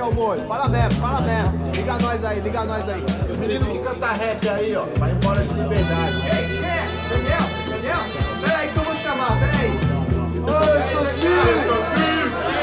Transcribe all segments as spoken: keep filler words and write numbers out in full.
é o molho. Fala mesmo, fala mesmo. Liga nós aí, liga nós aí. O menino que canta rap aí, ó, vai embora de liberdade. Quem? Quem é? Daniel? Daniel? Pera aí que eu vou chamar, pera aí. Oi, Socinho!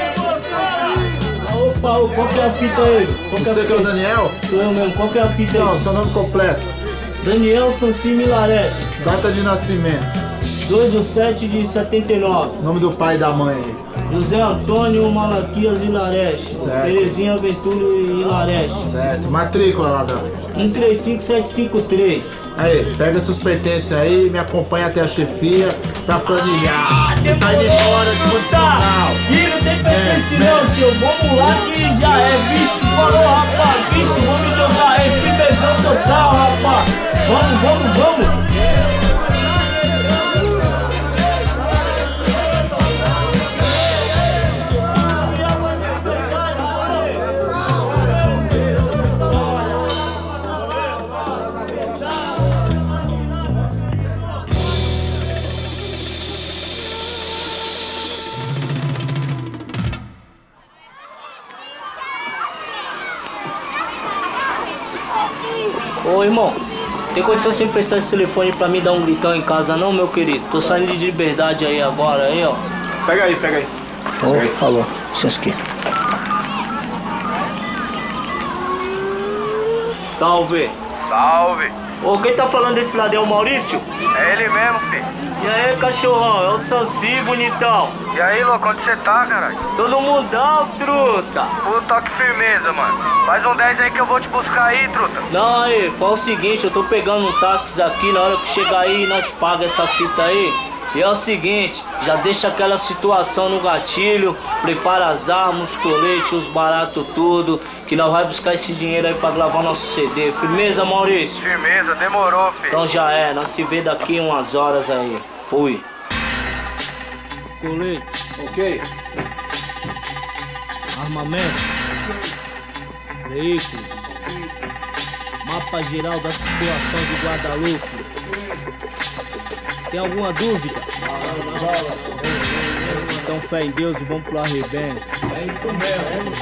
Opa, qual que é a fita aí? Qual Você que é o Daniel? Sou eu mesmo, qual que é a fita aí? Não, seu nome completo. Daniel Sanci Milares. Data de nascimento. dois de sete de setenta e nove. Nome do pai e da mãe aí. José Antônio Malaquias Hilares. Certo. Terezinha Ventura Hilares. Certo. Matrícula, ladrão. um três cinco sete cinco três. Aí, pega seus pertences aí, me acompanha até a chefia pra planilhar. Ah, Você tá indo embora de condicional. Ih, não tem pertence não, senhor. Vamos lá que já é. Bicho, falou, rapaz. Bicho, vamos jogar. É primezão total, rapaz. Vamos, vamos, vamos. Ô irmão, tem condição de emprestar esse telefone pra mim dar um gritão em casa não, meu querido? Tô saindo de liberdade aí agora, aí ó. Pega aí, pega aí. Ô, oh, falou, licença aqui. Salve. Salve. Ô, quem tá falando desse lado é o Maurício? É ele mesmo, filho. E aí, cachorrão, é o Sanci, bonitão. E aí, louco, onde você tá, caralho? Todo mundão, truta. Puro toque firmeza, mano. Faz um dez aí que eu vou te buscar aí, truta. Não, aí, fala o seguinte, eu tô pegando um táxi aqui, na hora que chegar aí, nós paga essa fita aí. E é o seguinte, já deixa aquela situação no gatilho, prepara as armas, os coletes, os baratos, tudo, que nós vai buscar esse dinheiro aí pra gravar nosso C D. Firmeza, Maurício? Firmeza, demorou, filho. Então já é, nós se vê daqui umas horas aí. Fui. Colete. Ok. Armamento. Veículos. Mapa geral da situação de Guadalupe. Tem alguma dúvida? Então fé em Deus e vamos pro arrebento. É isso mesmo.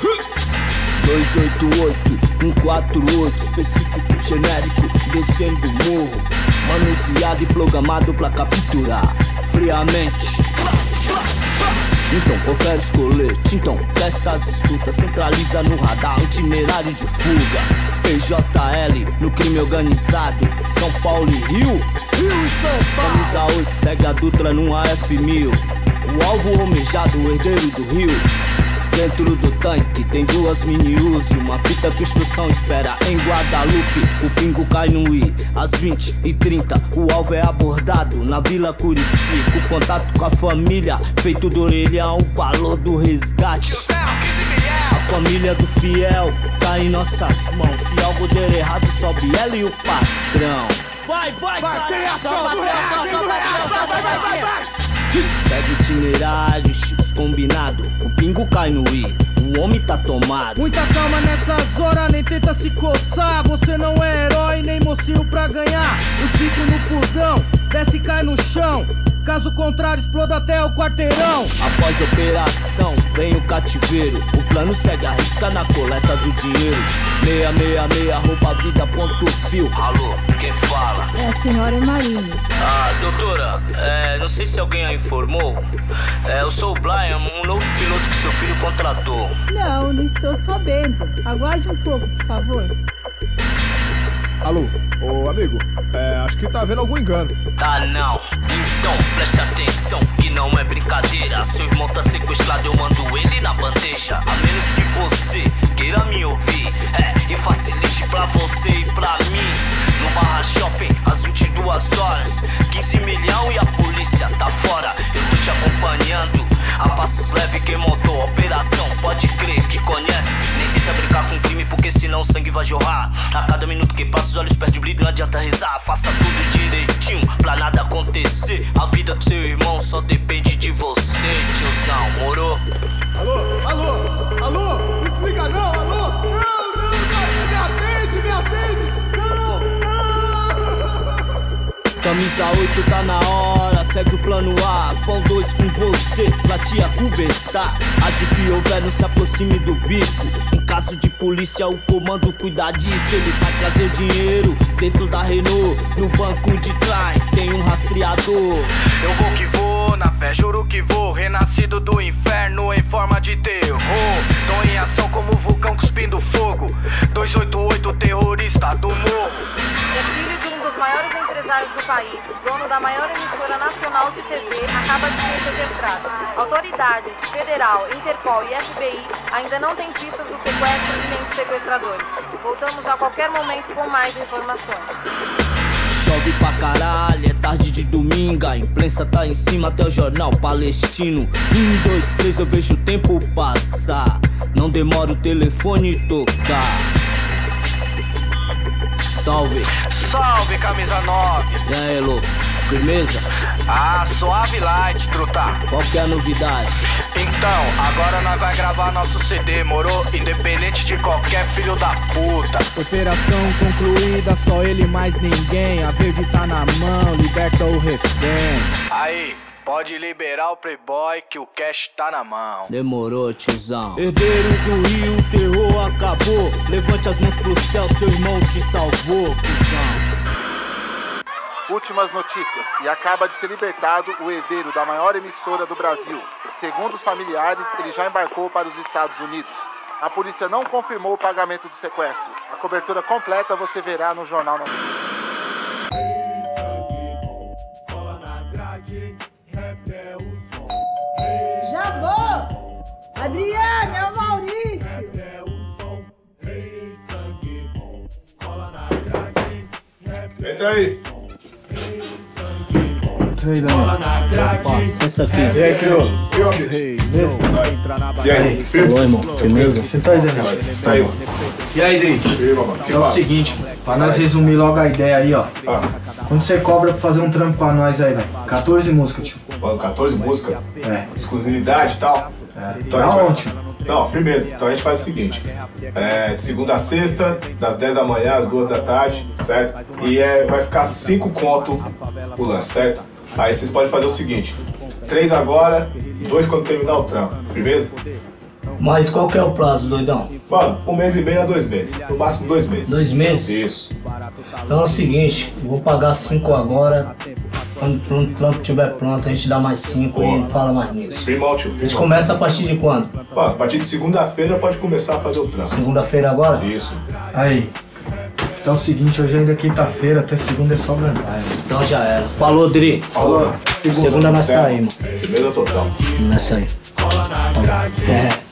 dois oito oito, um quatro oito, específico, genérico, descendo o morro. Manuseado e programado pra capturar friamente. Então confere os coletes, então testa as escutas, centraliza no radar, itinerário de fuga. P J L no crime organizado, São Paulo e Rio. Rio e São Paulo. Camisa oito, segue a Dutra num A F mil. O alvo romejado, o herdeiro do Rio. Dentro do tanque tem duas mini-Uzi, uma fita de instrução espera em Guadalupe. O pingo cai no I, às vinte e trinta o alvo é abordado na Vila Curici. Com contato com a família, feito do orelhão, o valor do resgate. A família do fiel tá em nossas mãos. Se algo der errado, sobe ela e o patrão. Vai, vai, vai! Tem ação do real, tem do real, vai, vai, vai, vai, vai! Segue o itinerário, X combinado. O pingo cai no I, o homem tá tomado. Muita calma nessas horas, nem tenta se coçar. Você não é herói, nem mocinho pra ganhar. Os bicos no furgão, desce e cai no chão. Caso contrário, exploda até o quarteirão. Após a operação, vem o cativeiro. O plano segue a risca na coleta do dinheiro. Meia, meia, meia, rouba a vida, ponto fio. Alô, quem fala? É a senhora Marina. Ah, doutora, é, não sei se alguém a informou. É, eu sou o Brian, um novo piloto que seu filho contratou. Não, não estou sabendo. Aguarde um pouco, por favor. Alô, ô amigo, é, acho que tá havendo algum engano. Tá não, então preste atenção que não é brincadeira. Seu irmão tá sequestrado, eu mando ele na bandeja. A menos que você queira me ouvir, é, e facilite pra você e pra mim. No Barra Shopping, às vinte e duas horas, quinze milhão e a polícia tá fora. Eu tô te acompanhando, a passos leve quem montou a operação. Pode crer que conhece, nem tenta brincar com crime porque senão o sangue vai jorrar. A cada minuto que passa os olhos perdem o brilho, não adianta rezar. Faça tudo direitinho pra nada acontecer. A vida do seu irmão só depende de você, tiozão, moro? Alô, alô, alô, não desliga não, alô. Não, não, não, me atende, me atende. Não, não. Camisa oito tá na hora, segue o plano A. Vão dois com você pra te acobertar. Age o que houver, não se aproxime do bico. Um Caso de polícia, o comando cuida disso. Ele vai trazer o dinheiro dentro da Renault. No banco de trás tem um rastreador. Eu vou que vou, na fé juro que vou. Renascido do inferno em forma de terror. Tô em ação como vulcão cuspindo fogo. dois oito oito, terrorista do morro. O filho de um dos maiores empresários do país, dono da maior emissora nacional de T V, acaba de ser sequestrado. Autoridades, federal, Interpol e F B I ainda não têm pistas do sequestro e nem dos sequestradores. Voltamos a qualquer momento com mais informações. Chove pra caralho, é tarde de domingo. A imprensa tá em cima até o jornal palestino. Um, dois, três, eu vejo o tempo passar. Não demora o telefone tocar. Salve. Salve, camisa nove. E aí, louco? Firmeza? Ah, suave light, truta. Qual que é a novidade? Então, agora nós vai gravar nosso C D, moro? Independente de qualquer filho da puta. Operação concluída, só ele mais ninguém. A verde tá na mão, liberta o refém. Aí, pode liberar o playboy que o cash tá na mão. Demorou, tiozão. Herdeiro do Rio, o terror acabou. Levante as mãos pro céu, seu irmão te salvou, cuzão. Últimas notícias. E acaba de ser libertado o herdeiro da maior emissora do Brasil. Segundo os familiares, ele já embarcou para os Estados Unidos. A polícia não confirmou o pagamento do sequestro. A cobertura completa você verá no Jornal Nacional. Já vou! Adriano, é o Maurício! Entra aí. Licença aqui. E aí, Criolo? E aí, firme? Oi, irmão. Firmeza? Você tá aí, Daniel? Tá aí. E aí, Dri? É o seguinte, pra nós resumir logo a ideia aí, ó. Ah. Quando você cobra pra fazer um trampo pra nós aí, velho? quatorze músicas, tio. Mano, quatorze músicas? É. Exclusividade e tal? É. Então, Tá a gente onde, tio? vai... Não, firmeza. Então a gente faz o seguinte. É, de segunda a sexta, das dez da manhã às duas da tarde, certo? E é, vai ficar cinco conto o lance, certo? Aí vocês podem fazer o seguinte. Três agora, dois quando terminar o trampo. Firmeza? Mas qual que é o prazo, doidão? Mano, um mês e meio a dois meses. No máximo dois meses. Dois meses? Isso. Então é o seguinte, eu vou pagar cinco agora. Quando o trampo estiver pronto, a gente dá mais cinco e não fala mais nisso. Firmão, tio. A gente Firmão. começa a partir de quando? Mano, a partir de segunda-feira pode começar a fazer o trampo. Segunda-feira agora? Isso. Aí. Então é o seguinte, hoje ainda é quinta-feira, até segunda é só grandar. Então já era. Falou, Dri. Falou. Segunda nós tá aí, mano. Firmeza total. Começa aí. É.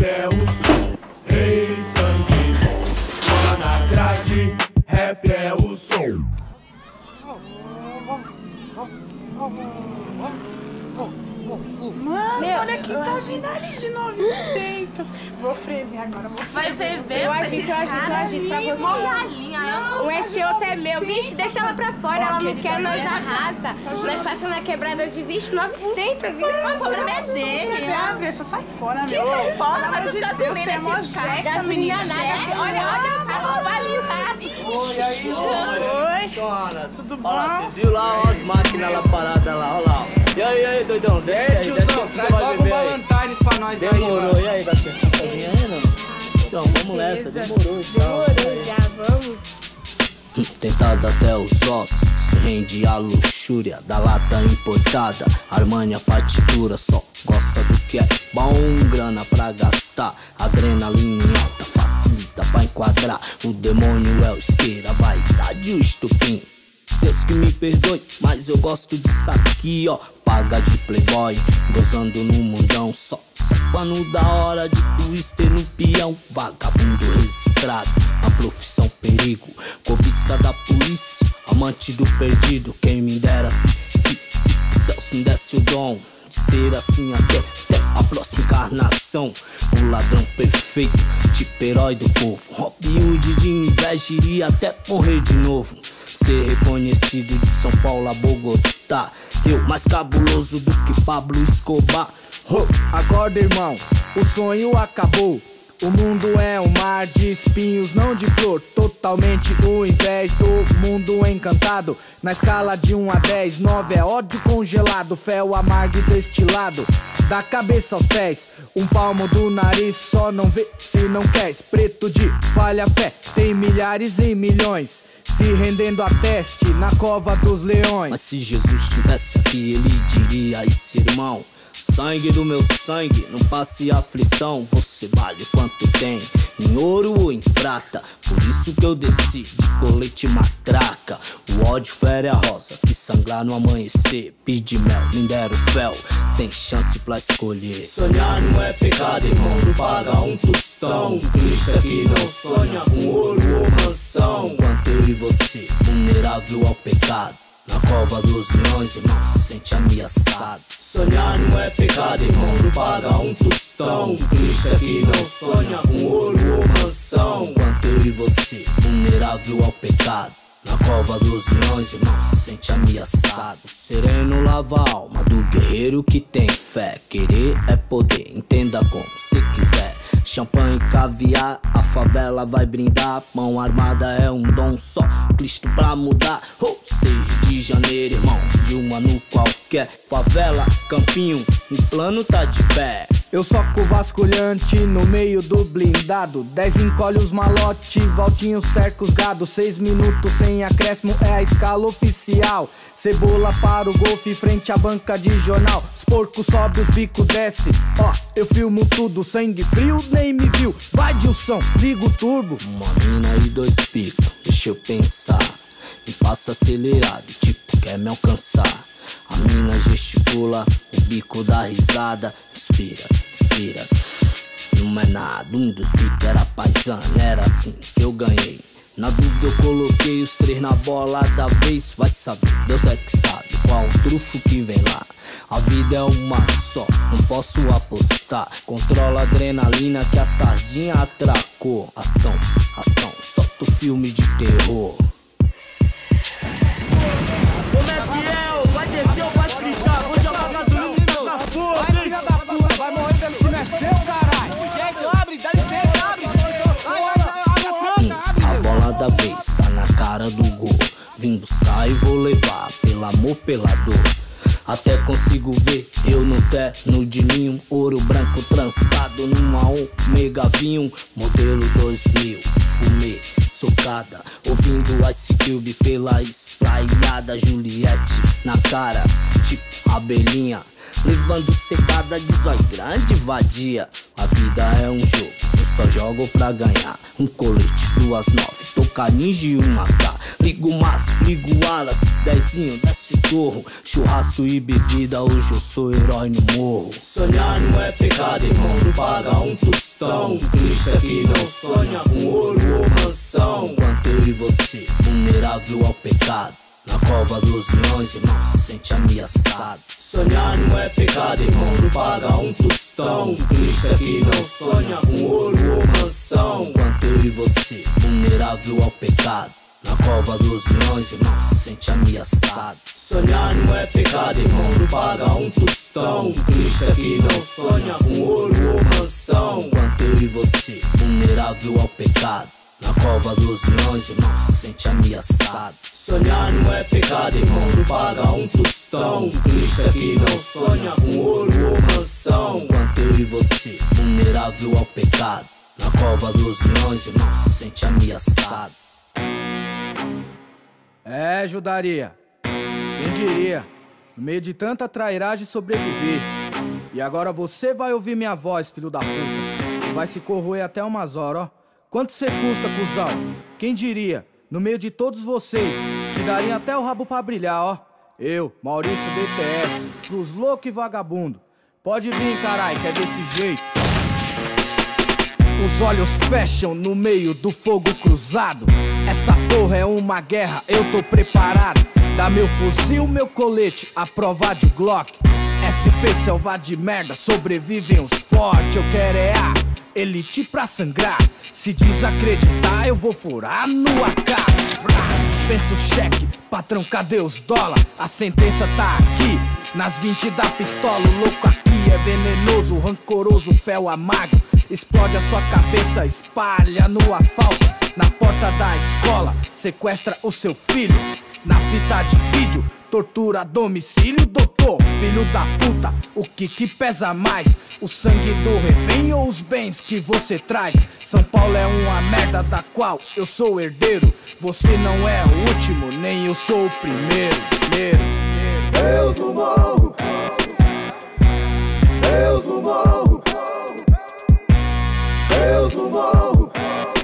Mano, olha quem tá vindo ali de novecentos. Vou frever agora, vou frever. Vai frever? Eu agito, eu agito, eu agito pra você. Mó galinha. O esse outro é meu. Vixe, deixa ela pra fora, ela não quer, nós arrasa. Nós passamos na quebrada de vixe, novecentos. O problema é dele. Andressa, sai fora, Que meu. sai fora? Mas os Deus, gasolinas, você é mó esses caras, jeca, menina. menina. Olha, olha. Vale lá. Oi, aí, oi. Donas, Tudo olha lá, bom? vocês viram lá ó, as máquinas lá paradas lá, olha lá. Ó. E aí, e aí, doidão, desce aí, desce aí que você vai beber aí. pra nós Demorou, e aí, gatinha, tá sozinha aí, não? Então, vamos nessa, demorou, tchau. Demorou já, vamos. Tentado até os ossos, se rende à luxúria da lata importada. Armani a partitura, só gosta do que é bom, grana pra gastar. Adrenalina em alta, facilita pra enquadrar. O demônio é o isqueira, a vaidade e o estupim. Deus que me perdoe, mas eu gosto disso aqui, ó. Paga de playboy, gozando no mundão. Só, só pano da hora de twister no peão. Vagabundo registrado, a profissão perigo. Cobiça da polícia, amante do perdido. Quem me dera se, se, se Deus me desse o dom de ser assim até, até a próxima encarnação. O ladrão perfeito, tipo herói do povo. Robin Hood de inveja iria até morrer de novo. Ser reconhecido de São Paulo a Bogotá. Eu mais cabuloso do que Pablo Escobar. Oh, acorda, irmão, o sonho acabou. O mundo é um mar de espinhos, não de flor. Totalmente o invés do mundo encantado. Na escala de um a dez, nove é ódio congelado. Fel amargo e destilado, da cabeça aos pés. Um palmo do nariz, só não vê se não queres. Preto de falha fé, tem milhares e milhões se rendendo a teste na cova dos leões. Mas se Jesus estivesse aqui, ele diria: esse irmão, sangue do meu sangue, não passe aflição. Você vale quanto tem, em ouro ou em prata. Por isso que eu desci de colete matraca. O ódio fere a rosa, que sangrar no amanhecer. Pede mel, me deram fel, sem chance pra escolher. Sonhar não é pecado, irmão, não paga um tostão. Cristo aqui não sonha com ouro ou mansão. Enquanto eu e você, vulnerável ao pecado, na cova dos leões, irmão, se sente ameaçado. Sonhar não é pecado, irmão, não paga um tostão. Cristo aqui não sonha com ouro ou mansão. Enquanto eu e você, vulnerável ao pecado, na cova dos leões, irmão, se sente ameaçado. O sereno lava a alma do guerreiro que tem fé. Querer é poder, entenda como cê quiser. Champanhe e caviar, a favela vai brindar. Mão armada é um dom só, Cristo pra mudar. Oh, seis de janeiro, irmão, de um ano qualquer. Favela, campinho, o plano tá de pé. Eu soco vasculhante no meio do blindado. Dez encolhe os malote, Valtinho cerca os gado. Seis minutos sem acréscimo é a escala oficial. Cebola para o golfe frente à banca de jornal. Os porcos sobe, os bico desce. Ó, eu filmo tudo, sangue frio nem me viu. Vai Dilson, liga o turbo. Uma mina e dois picos, deixa eu pensar. E passa acelerado, tipo quer me alcançar. A mina gesticula, o bico dá risada. Inspira, inspira, não é nada. Um dos bicos era paisano, era assim que eu ganhei. Na dúvida eu coloquei os três na bola da vez. Vai saber, Deus é que sabe qual o trufo que vem lá. A vida é uma só, não posso apostar. Controla a adrenalina que a sardinha atracou. Ação, ação, solta o filme de terror. Como é que é? Vai descer ou vai fritar? Vou jogar gasolina e tacar fogo. Vai, filha da puta, vai morrer pelo que não é seu, caralho. Jeito, abre, dá licença, abre. A bola da vez tá na cara do gol. Vim buscar e vou levar, pelo amor, pela dor. Até consigo ver eu no terno de linho, ouro branco trançado numa Omega vinho, modelo dois mil. Fumê, socada, ouvindo Ice Cube pela espraiada. Juliette na cara, tipo abelhinha, levando secada de zóio grande vadia. A vida é um jogo, eu só jogo pra ganhar. Um colete, duas nove, toca ninja e uma K. Ligo o Márcio, ligo o Wallace, dezinho, desce o torro. Churrasco e bebida, hoje eu sou herói no morro. Sonhar não é pecado, irmão, não paga um tostão. Cristo aqui não sonha com ouro ou mansão. Enquanto eu e você, vulnerável ao pecado, na cova dos leões, irmão, se sente ameaçado. Sonhar não é pecado, irmão, não paga um tostão. Cristo aqui não sonha com ouro ou mansão. Enquanto eu e você, vulnerável ao pecado, na cova dos leões, irmão, se sente ameaçado. Sonhar não é pecado, irmão, não paga um tostão. Cristo aqui não sonha com ouro ou mansão. Enquanto eu e você, vulnerável ao pecado, na cova dos leões, irmão, se sente ameaçado. Sonhar não é pecado, irmão, não paga um tostão. Cristo aqui não sonha com ouro ou mansão. Enquanto eu e você, vulnerável ao pecado, na cova dos leões, irmão, se sente ameaçado. É, Judaria, quem diria, no meio de tanta trairagem sobreviver. E agora você vai ouvir minha voz, filho da puta. Vai se corroer até umas horas, ó. Quanto cê custa, cuzão? Quem diria, no meio de todos vocês, que daria até o rabo pra brilhar, ó. Eu, Maurício D T S, pros loucos e vagabundo. Pode vir, carai, que é desse jeito. Os olhos fecham no meio do fogo cruzado. Essa porra é uma guerra, eu tô preparado. Dá meu fuzil, meu colete, a prova de Glock. S P selva de merda, sobrevivem os fortes. Eu quero é a elite pra sangrar. Se desacreditar, eu vou furar no A K. Dispensa o cheque, patrão, cadê os dólar? A sentença tá aqui, nas vinte da pistola. O louco aqui é venenoso, rancoroso, fel amargo. explode a sua cabeça, espalha no asfalto. Na porta da escola, sequestra o seu filho. Na fita de vídeo, tortura a domicílio. Doutor, filho da puta, o que que pesa mais? O sangue do refém ou os bens que você traz? São Paulo é uma merda da qual eu sou herdeiro. Você não é o último, nem eu sou o primeiro. primeiro, primeiro. Deus no morro, Deus no morro, Deus no morro,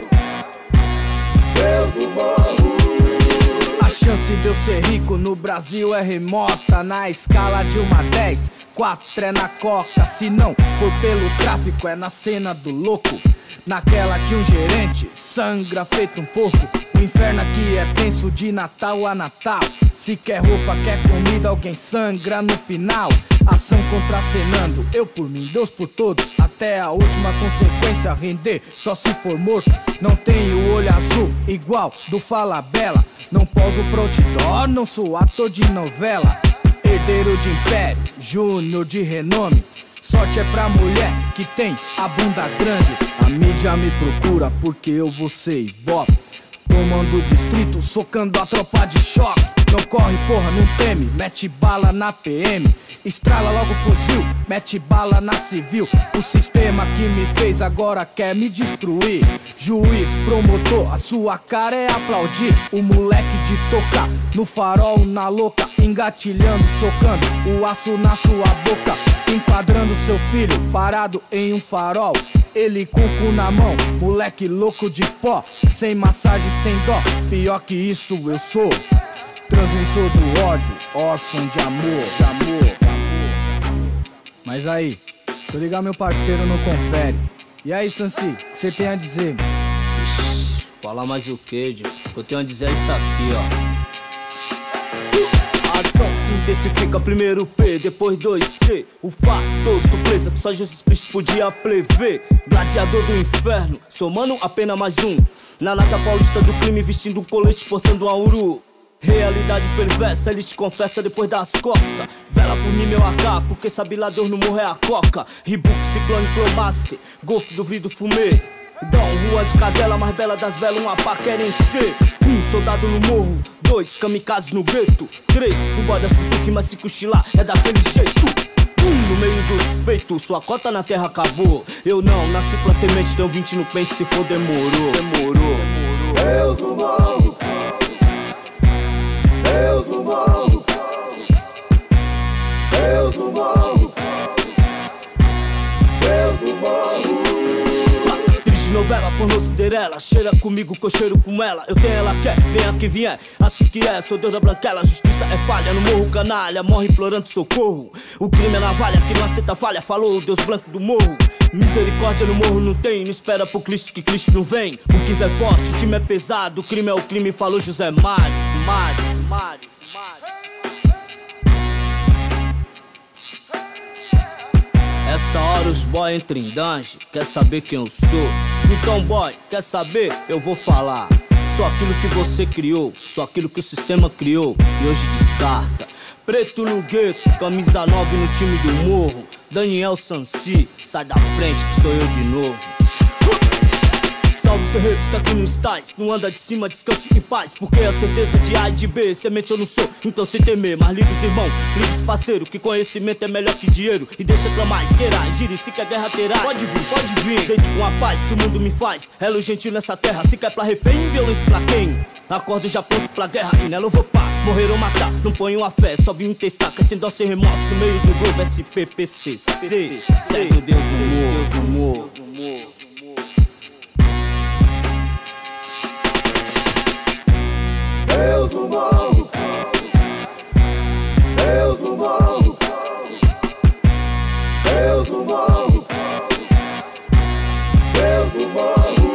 Deus no morro. A chance de eu ser rico no Brasil é remota. Na escala de uma a dez, quatro é na coca. Se não for pelo tráfico, é na cena do louco. Naquela que um gerente sangra feito um porco. O inferno aqui é tenso de Natal a Natal. Se quer roupa, quer comida, alguém sangra no final. Ação contracenando, eu por mim, Deus por todos. Até a última consequência, render só se for morto. Não tenho olho azul igual do Fala Bela. Não poso pro outdoor, não sou ator de novela. Herdeiro de império, júnior de renome. Sorte é pra mulher que tem a bunda grande. A mídia me procura porque eu vou ser ibope. Tomando o distrito, socando a tropa de choque. Não corre porra, não teme, mete bala na P M. Estrala logo o fuzil, mete bala na civil. O sistema que me fez agora quer me destruir. Juiz, promotor, a sua cara é aplaudir. O moleque de tocar no farol, na louca, engatilhando, socando o aço na sua boca. Enquadrando seu filho, parado em um farol. Ele com o cu na mão, moleque louco de pó. Sem massagem, sem dó, pior que isso eu sou. Transmissor do ódio, órfão de amor, de amor, de amor. Mas aí, deixa eu ligar meu parceiro no confere. E aí, Sansi, o que você tem a dizer? Ixi, falar mais o que, Diego? O que eu tenho a dizer é isso aqui, ó. A ação se intensifica, primeiro P, depois dois C. O fator surpresa que só Jesus Cristo podia prever. Gladiador do inferno, somando apenas mais um. Na nata paulista do crime, vestindo um colete, portando a uru. Realidade perversa, ele te confessa depois das costas. Vela por mim, meu A K, porque sabe lá Deus não morrer a coca. Reebok, Ciclone, Promaster, Golf do vidro, fumê. Dom, rua de cadela, mais bela das belas, uma pá querem ser. Um, soldado no morro. Dois, kamikaze no gueto. Três, Cuba da Suzuki, mas se cochilar é daquele jeito. Um, no meio dos peitos, sua cota na terra acabou. Eu não, nasci pra semente, tenho vinte no pente, se for demorou. Demorou, demorou. Deus no morro, Deus no morro, Deus no morro, Deus no morro. Triste novela, pornô Cinderela. Cheira comigo que eu cheiro com ela. Eu tenho, ela quer, vem aqui, vier. Assim que é, sou Deus da branquela. Justiça é falha, no morro canalha. Morre implorando socorro. O crime é navalha, que não aceita falha. Falou o Deus branco do morro. Misericórdia no morro não tem. Não espera pro Cristo que Cristo não vem. O quiser é forte, o time é pesado. O crime é o crime, falou José Mário. Mário, Mário, Mário. Essa hora os boy entram em dungeon, quer saber quem eu sou? Então boy, quer saber? Eu vou falar. Sou aquilo que você criou, sou aquilo que o sistema criou e hoje descarta. Preto no gueto, camisa nove no time do morro. Daniel Sansi, sai da frente que sou eu de novo. Salve os guerreiros, tá aqui no estáis. Não anda de cima, descanse em paz. Porque a certeza de A e de B, semente eu não sou, então sem temer. Mas liga os irmãos, liga os parceiros, que conhecimento é melhor que dinheiro. E deixa clamar, esquerar, gire, se quer guerra terá. Pode vir, pode vir, deito com a paz, se o mundo me faz. Elo gentil nessa terra, se quer pra refém, violento pra quem? Acordo já pronto pra guerra, e nela eu vou pá. Morrer ou matar, não ponho a fé, só vim testar. Que sem dó, sem remorso, no meio do globo S P P C C. Segue o Deus no morro, Deus no morro. Deus no morro, Deus no morro, Deus no morro, Deus no morro,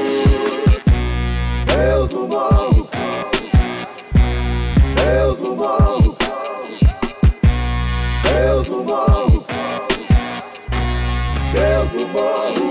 Deus no morro, Deus no morro, Deus no morro, Deus no morro.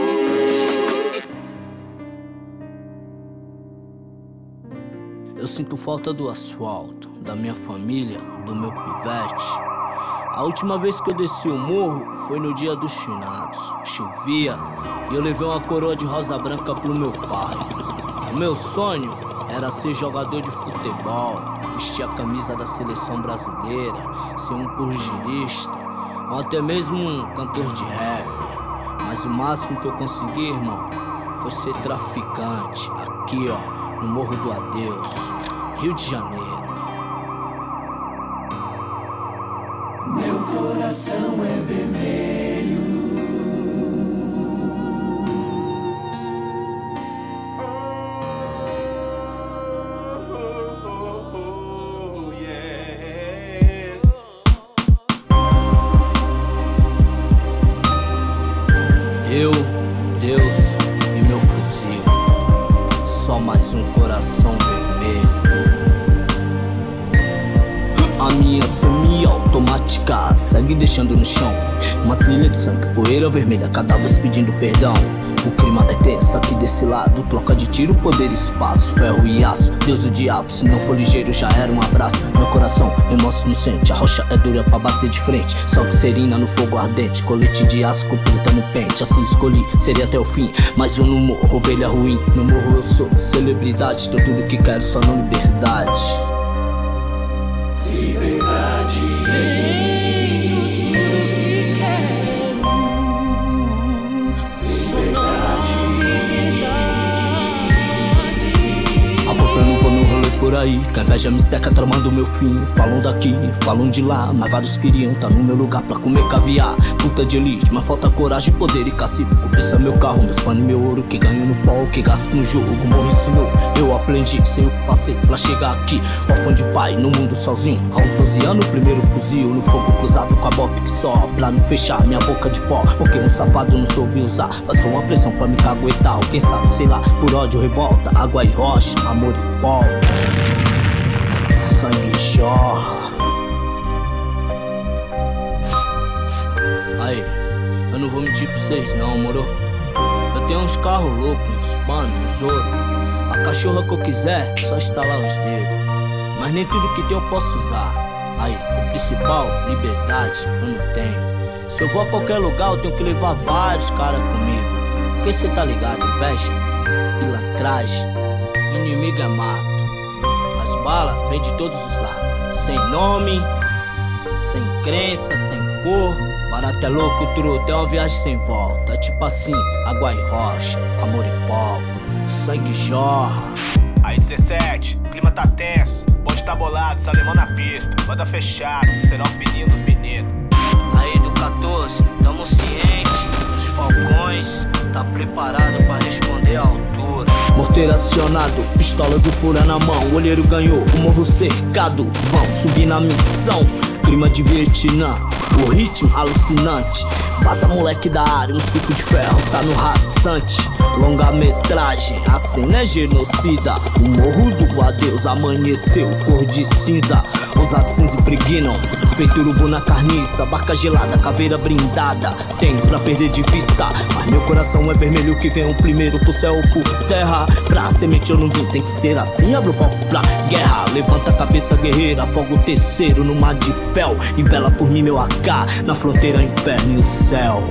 Eu sinto falta do asfalto, da minha família, do meu pivete. A última vez que eu desci o morro foi no dia dos finados. Chovia e eu levei uma coroa de rosa branca pro meu pai. O meu sonho era ser jogador de futebol, vestir a camisa da seleção brasileira, ser um pugilista ou até mesmo um cantor de rap. Mas o máximo que eu consegui, irmão, foi ser traficante aqui, ó, no Morro do Adeus, Rio de Janeiro. Meu coração é vermelho. Oh, yeah. Eu, Deus e meu fuzil, só mais um coração vermelho. A minha semi-automática segue deixando no chão uma trilha de sangue, poeira vermelha, cadáveres pedindo perdão. O clima é tenso aqui desse lado, troca de tiro, poder, espaço, ferro e aço. Deus o diabo, se não for ligeiro já era um abraço. Meu coração emoção inocente, a rocha é dura pra bater de frente. Só glicérina no fogo ardente, colete de aço com pinta no pente. Assim escolhi, seria até o fim, mas eu não morro, ovelha ruim. No morro eu sou celebridade, tô tudo que quero, só não liberdade. Liberdade. Por aí, que a inveja me seca tramando meu fim. Falam daqui, falam de lá, mas vários queriam tá no meu lugar pra comer caviar. Puta de elite, mas falta coragem, poder e cacife. Esse é meu carro, meus pano e meu ouro, que ganho no pau, que gasto no jogo. Morro ensinou, eu aprendi, sei o que passei pra chegar aqui. Órfão de pai, no mundo sozinho. Aos doze anos, primeiro fuzil, no fogo cruzado com a bob que sopra. Não fechar minha boca de pó, porque um safado não soube usar. Passou uma pressão pra me caguetar, ou quem sabe, sei lá, por ódio, revolta, água e rocha, amor e povo. Sangue jorra. Aí, eu não vou mentir pra vocês não, moro? Eu tenho uns carros loucos, uns panos, uns ouro. A cachorra que eu quiser, só estalar os dedos. Mas nem tudo que tem eu posso usar. Aí, o principal, liberdade, eu não tenho. Se eu vou a qualquer lugar, eu tenho que levar vários caras comigo. Porque cê tá ligado, inveja, pilantragem, inimigo é mato. As balas vêm de todos os lados, sem nome, sem crença, sem cor. Barato é louco, truto, é uma viagem sem volta. Tipo assim, água e rocha, amor e povo, sangue jorra. Aí dezessete, o clima tá tenso, bonde tá bolado, os alemão na pista, banda fechado, será o fininho dos meninos. Aí do quatorze, tamo ciente, os falcões, tá preparado pra responder à altura. Morteiro acionado, pistolas e fura na mão. O olheiro ganhou, o morro cercado. Vão subir na missão, clima de Vietnã, o ritmo alucinante. Vaza moleque da área, uns picos de ferro, tá no rasante. Longa metragem, a cena é genocida. O morro do adeus amanheceu, cor de cinza. Os atos impregnam, feito urubu na carniça. Barca gelada, caveira brindada, tem pra perder de vista. Mas meu coração é vermelho que vem o primeiro pro céu ou por terra. Pra semente eu não vim, tem que ser assim. Abre o palco pra guerra, levanta a cabeça guerreira. Fogo o terceiro no mar de fel. E vela por mim meu A K, na fronteira inferno e o céu.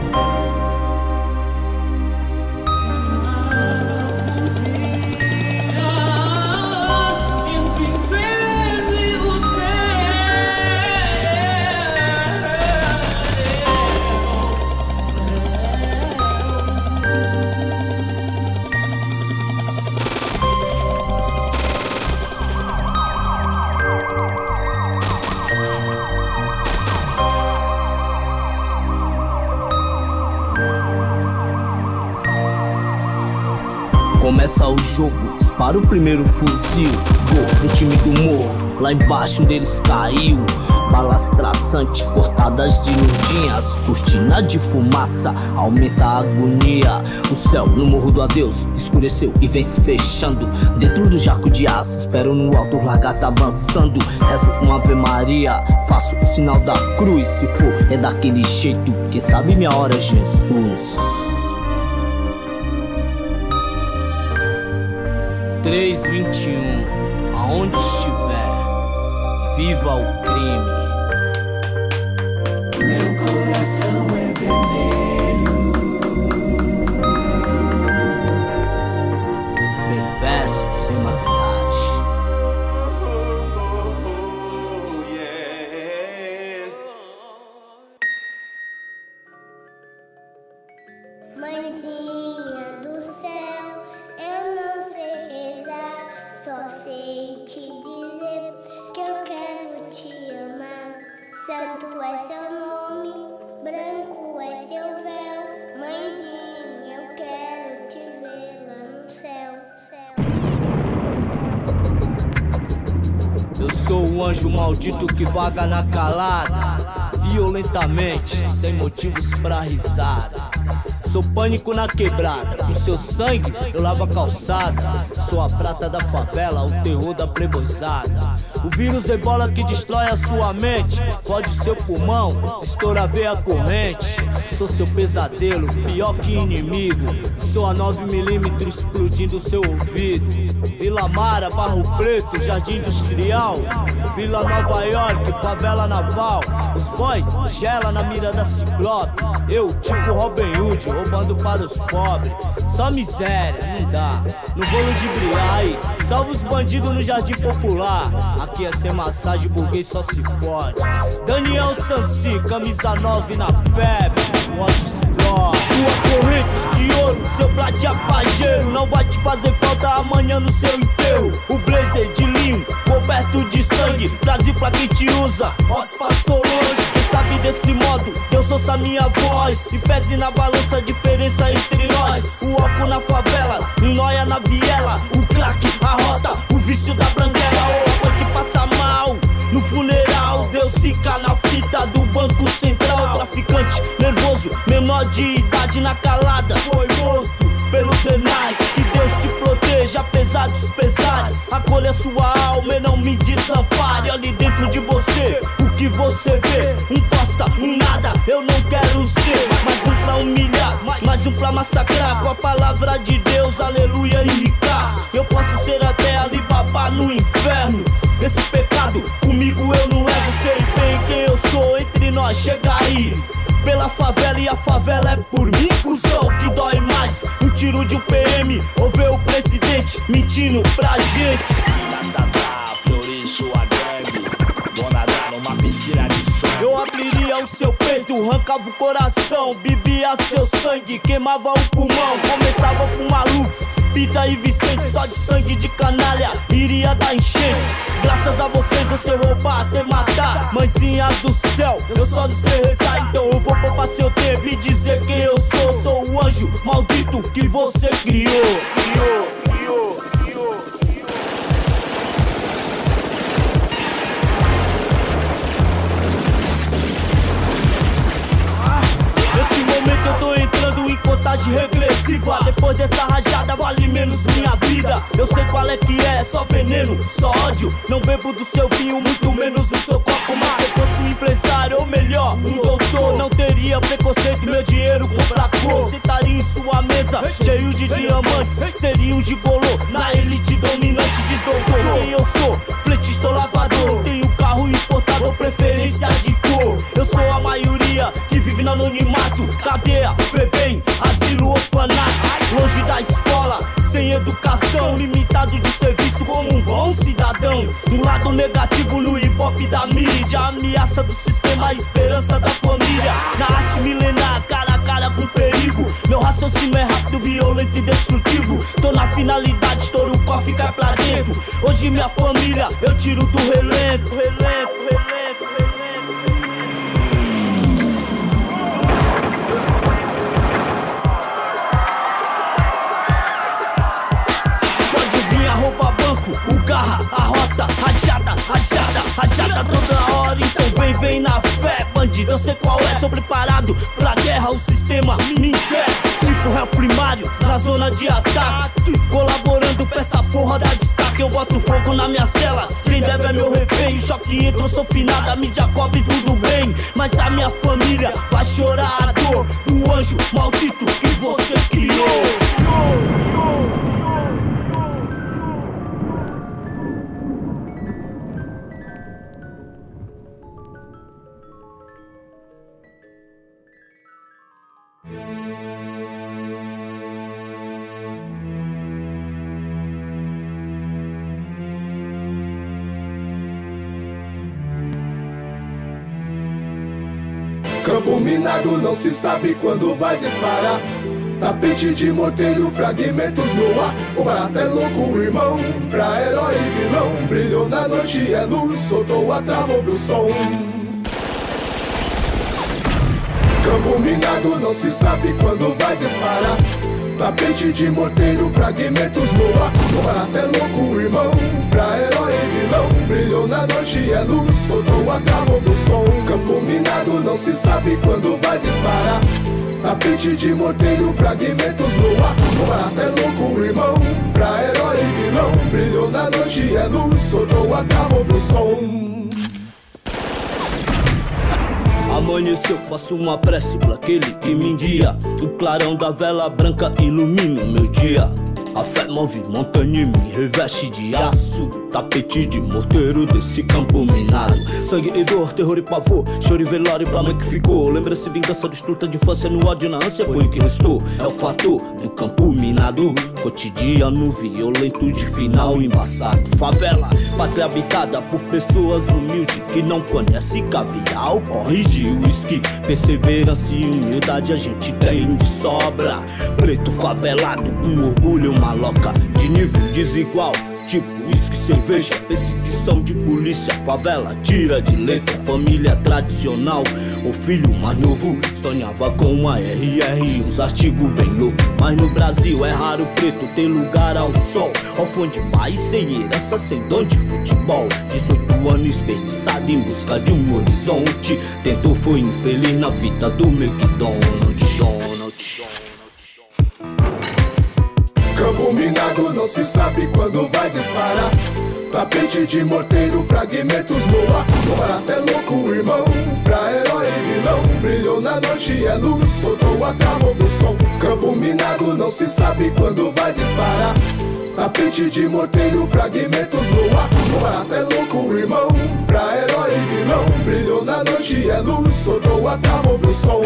Começa o jogo, dispara o primeiro fuzil. Gol pro time do morro, lá embaixo um deles caiu. Balas traçantes, cortadas de nudinhas. Cortina de fumaça, aumenta a agonia. O céu no morro do adeus escureceu e vem se fechando. Dentro do jaco de aço, espero no alto, o largata avançando. Rezo uma ave Maria, faço o sinal da cruz. Se for, é daquele jeito, quem sabe minha hora é Jesus. três vinte e um, aonde estiver, viva o crime. Meu coração é vermelho. Perverso, sem maquiagem. Oh, yeah. Mãezinha do céu, eu não sei rezar, só sei te dizer que eu quero te amar. Santo é seu nome, branco é seu véu. Mãezinha, eu quero te ver lá no céu, céu. Eu sou o anjo maldito que vaga na calada, violentamente, sem motivos pra risada. Sou pânico na quebrada, com seu sangue eu lavo a calçada. Sou a prata da favela, o terror da plebosada. O vírus ebola que destrói a sua mente, fode seu pulmão, estoura a veia corrente. Sou seu pesadelo, pior que inimigo. Sou a nove milímetros explodindo seu ouvido. Vila Mara, Barro Preto, Jardim Industrial, Vila Nova York, favela naval. Os boy gela na mira da Ciclope. Eu, tipo Robin Hood, roubando para os pobres. Só miséria, não dá, não vou ludibriar aí. Salva os bandidos no Jardim Popular. Aqui é sem massagem, burguês só se fode. Daniel Sansi, camisa nove na febre. What explode. Sua corrente de ouro, seu blade apageiro não vai te fazer falta amanhã no seu enterro. O blazer de linho, coberto de sangue, Brasil pra quem te usa. Nossa, passou longe, quem sabe desse modo Deus ouça minha voz e pese na balança a diferença entre nós. O álcool na favela, um nóia na viela, o crack, a rota, o vício da branquela. Ou a que passa mal no funeral, Deus fica na fita do Banco Central. Traficante nervoso, menor de idade na calada, foi morto pelo D N I. Que Deus te proteja apesar dos pesares. Acolha sua alma e não me desampare. Olhe dentro de você o que você vê. Um bosta, um nada, eu não quero ser. Mais um pra humilhar, mais um pra massacrar. Com a palavra de Deus, aleluia, enricar. Eu posso ser até Alibaba no inferno. Esse pecado comigo eu não levo. Sei bem quem eu sou, entre nós chega aí. Pela favela e a favela é por mim, cuzão, que dói mais. Um tiro de um P M ou ver o presidente mentindo pra gente. Eu abriria o seu peito, arrancava o coração, bebia seu sangue, queimava o pulmão. Começava com Maluf, Pita e Vicente, só de sangue de canalha iria dar enchente. Graças a vocês eu sei roubar, sei matar. Mãezinha do céu, eu só não sei rezar. Então eu vou poupar seu tempo e dizer quem eu sou. Sou o anjo maldito que você criou. Criou, criou, criou. Nesse momento eu tô entrando em contagem regressiva. Depois dessa rajada vale menos minha vida. Eu sei qual é que é, só veneno, só ódio. Não bebo do seu vinho, muito menos do seu copo. Mas se eu fosse um empresário, ou melhor, um doutor, não teria preconceito, meu dinheiro compra cor. Sentaria em sua mesa, cheio de diamantes. Seria um gigolô, na elite dominante. Diz doutor, quem eu sou? Fletista ou lavador. Tenho carro importado ou preferência de cor. Eu sou a maioria que vive no anonimato. Cadeia, Febem, asilo, orfanato. Longe da escola, sem educação. Limitado de ser visto como um bom cidadão. Um lado negativo no hip-hop da mídia. Ameaça do sistema, a esperança da família. Na arte milenar, cara a cara com perigo. Meu raciocínio é rápido, violento e destrutivo. Tô na finalidade, estouro o cofre e cai pra dentro. Hoje minha família, eu tiro do relento. Relento, relento, relento. O garra, a rota, rajada, rajada, rajada toda hora. Então vem, vem na fé, bandido, eu sei qual é. Tô preparado pra guerra, o sistema me quer. Tipo réu primário, na zona de ataque. Colaborando pra essa porra da destaque. Eu boto fogo na minha cela, quem deve é meu refém. O choque entra, eu sou finada, a mídia cobre tudo bem. Mas a minha família vai chorar a dor do anjo maldito que você criou. Campo minado, não se sabe quando vai disparar. Tapete de morteiro, fragmentos no ar. O barato é louco, irmão, pra herói e vilão. Brilhou na noite, é luz, soltou a trava, ouve o som. Campo minado, não se sabe quando vai disparar. Tapete de morteiro, fragmentos no ar. O barato é louco, irmão, pra herói e vilão. Brilhou na noite, é luz, soltou a trava, ouve o som. Campo minado, não se sabe quando vai disparar. Tapete de morteiro, fragmentos no ar. O barato é louco, irmão, pra herói e vilão. Brilhou na noite, é luz, soltou a trava, ouve o som. Amanheceu, faço uma prece pra aquele que me guia. O clarão da vela branca ilumina o meu dia. A fé move montanha e me reveste de aço. Tapete de morteiro desse campo minado. Sangue e dor, terror e pavor, choro e velório pra mãe que ficou. Lembra-se vingança destruta de infância, no ódio na ânsia foi o que restou. É o fator do campo minado, cotidiano violento de final embaçado. Favela, pátria habitada por pessoas humildes que não conhecem caviar, o porre de whisky. Perseverança e humildade a gente tem de sobra. Preto favelado com orgulho maloca, de nível desigual, tipo uísque, cerveja, perseguição de polícia. Favela tira de letra, família tradicional. O filho mais novo sonhava com uma R R e uns artigos bem loucos. Mas no Brasil é raro preto ter lugar ao sol. Órfão de pai sem herança, sem dom de futebol. dezoito anos desperdiçado em busca de um horizonte. Tentou, foi infeliz na vida do McDonald's. Campo minado, não se sabe quando vai disparar. Tapete de morteiro, fragmentos no ar. O barato é louco, irmão, pra herói e vilão. Brilhou na noite, é luz, soltou a trava, ouve o som. Campo minado, não se sabe quando vai disparar. Tapete de morteiro, fragmentos no ar. O barato é louco, irmão, pra herói e vilão. Brilhou na noite, é luz, soltou a trava, ouve o som.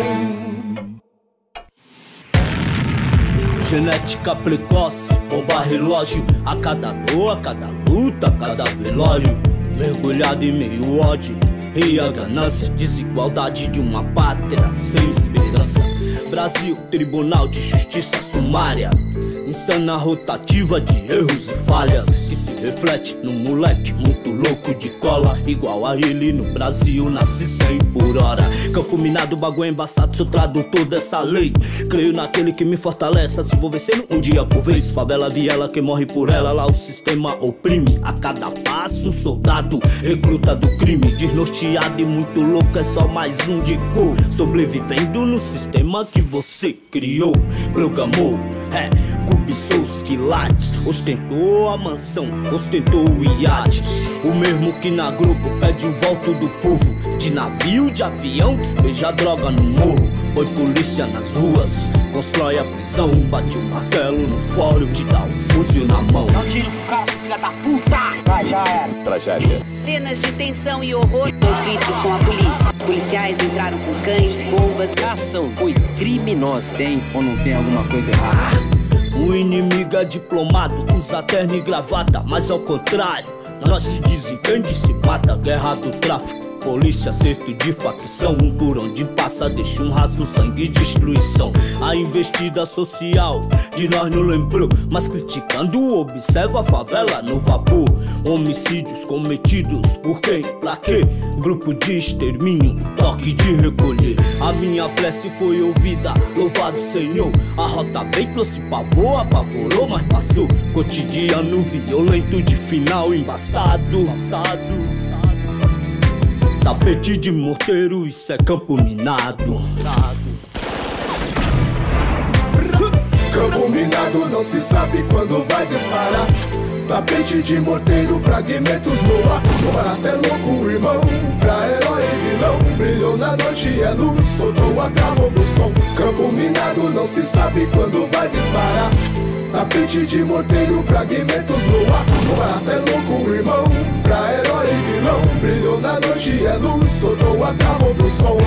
Genética precoce, bomba relógio. A cada dor, a cada luta, a cada velório. Mergulhado em meio ódio e a ganância. Desigualdade de uma pátria sem esperança. Brasil, tribunal de justiça sumária. Insana rotativa de erros e falhas, que se reflete num moleque muito louco de cola. Igual a ele no Brasil, nasce cem por hora. Campo minado, bagulho embaçado, sou tradutor dessa lei. Creio naquele que me fortalece, assim vou vencendo um dia por vez. Favela, viela, quem morre por ela, lá o sistema oprime. A cada passo, um soldado, recruta do crime. Desnorteado e muito louco, é só mais um de cor. Sobrevivendo no sistema que você criou, programou, é, cobiçou os quilates. Ostentou a mansão, ostentou o iate. O mesmo que na Globo pede o voto do povo. De navio, de avião, despeja droga no morro. Põe polícia nas ruas, constrói a prisão. Bate o martelo no fórum, te dá um fuzil na mão. Não tira o cara, filha da puta! Vai, já era. Tragédia. Cenas de tensão e horror conflitos com a polícia. Policiais entraram com cães, bombas. A ação foi criminosa. Tem ou não tem alguma coisa errada? O inimigo é diplomado, usa terno e gravata. Mas ao contrário, nós se desentende e se mata. Guerra do tráfico, polícia, acerto de facção. Um por onde passa deixa um rastro, sangue e destruição. A investida social de nós não lembrou, mas criticando observa a favela no vapor. Homicídios cometidos por quem, pra quê? Grupo de extermínio, toque de recolher. A minha prece foi ouvida, louvado Senhor. A rota veio, trouxe pavor, apavorou, mas passou. Cotidiano violento de final embaçado. Tapete de morteiro, isso é campo minado. Campo minado, não se sabe quando vai disparar. Tapete de morteiro, fragmentos no ar. O barato é louco, irmão, pra herói e vilão. Brilhou na noite, é luz, soltou a trava, ouve o som. Campo minado, não se sabe quando vai disparar. Tapete de morteiro, fragmentos no ar. O barato é louco, irmão, pra herói e vilão. Brilhou na noite, é luz, soltou a trava, ouve o som.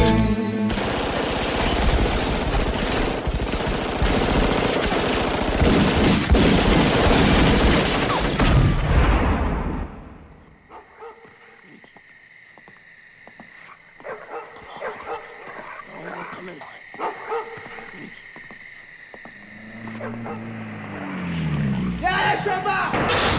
Deixa andar!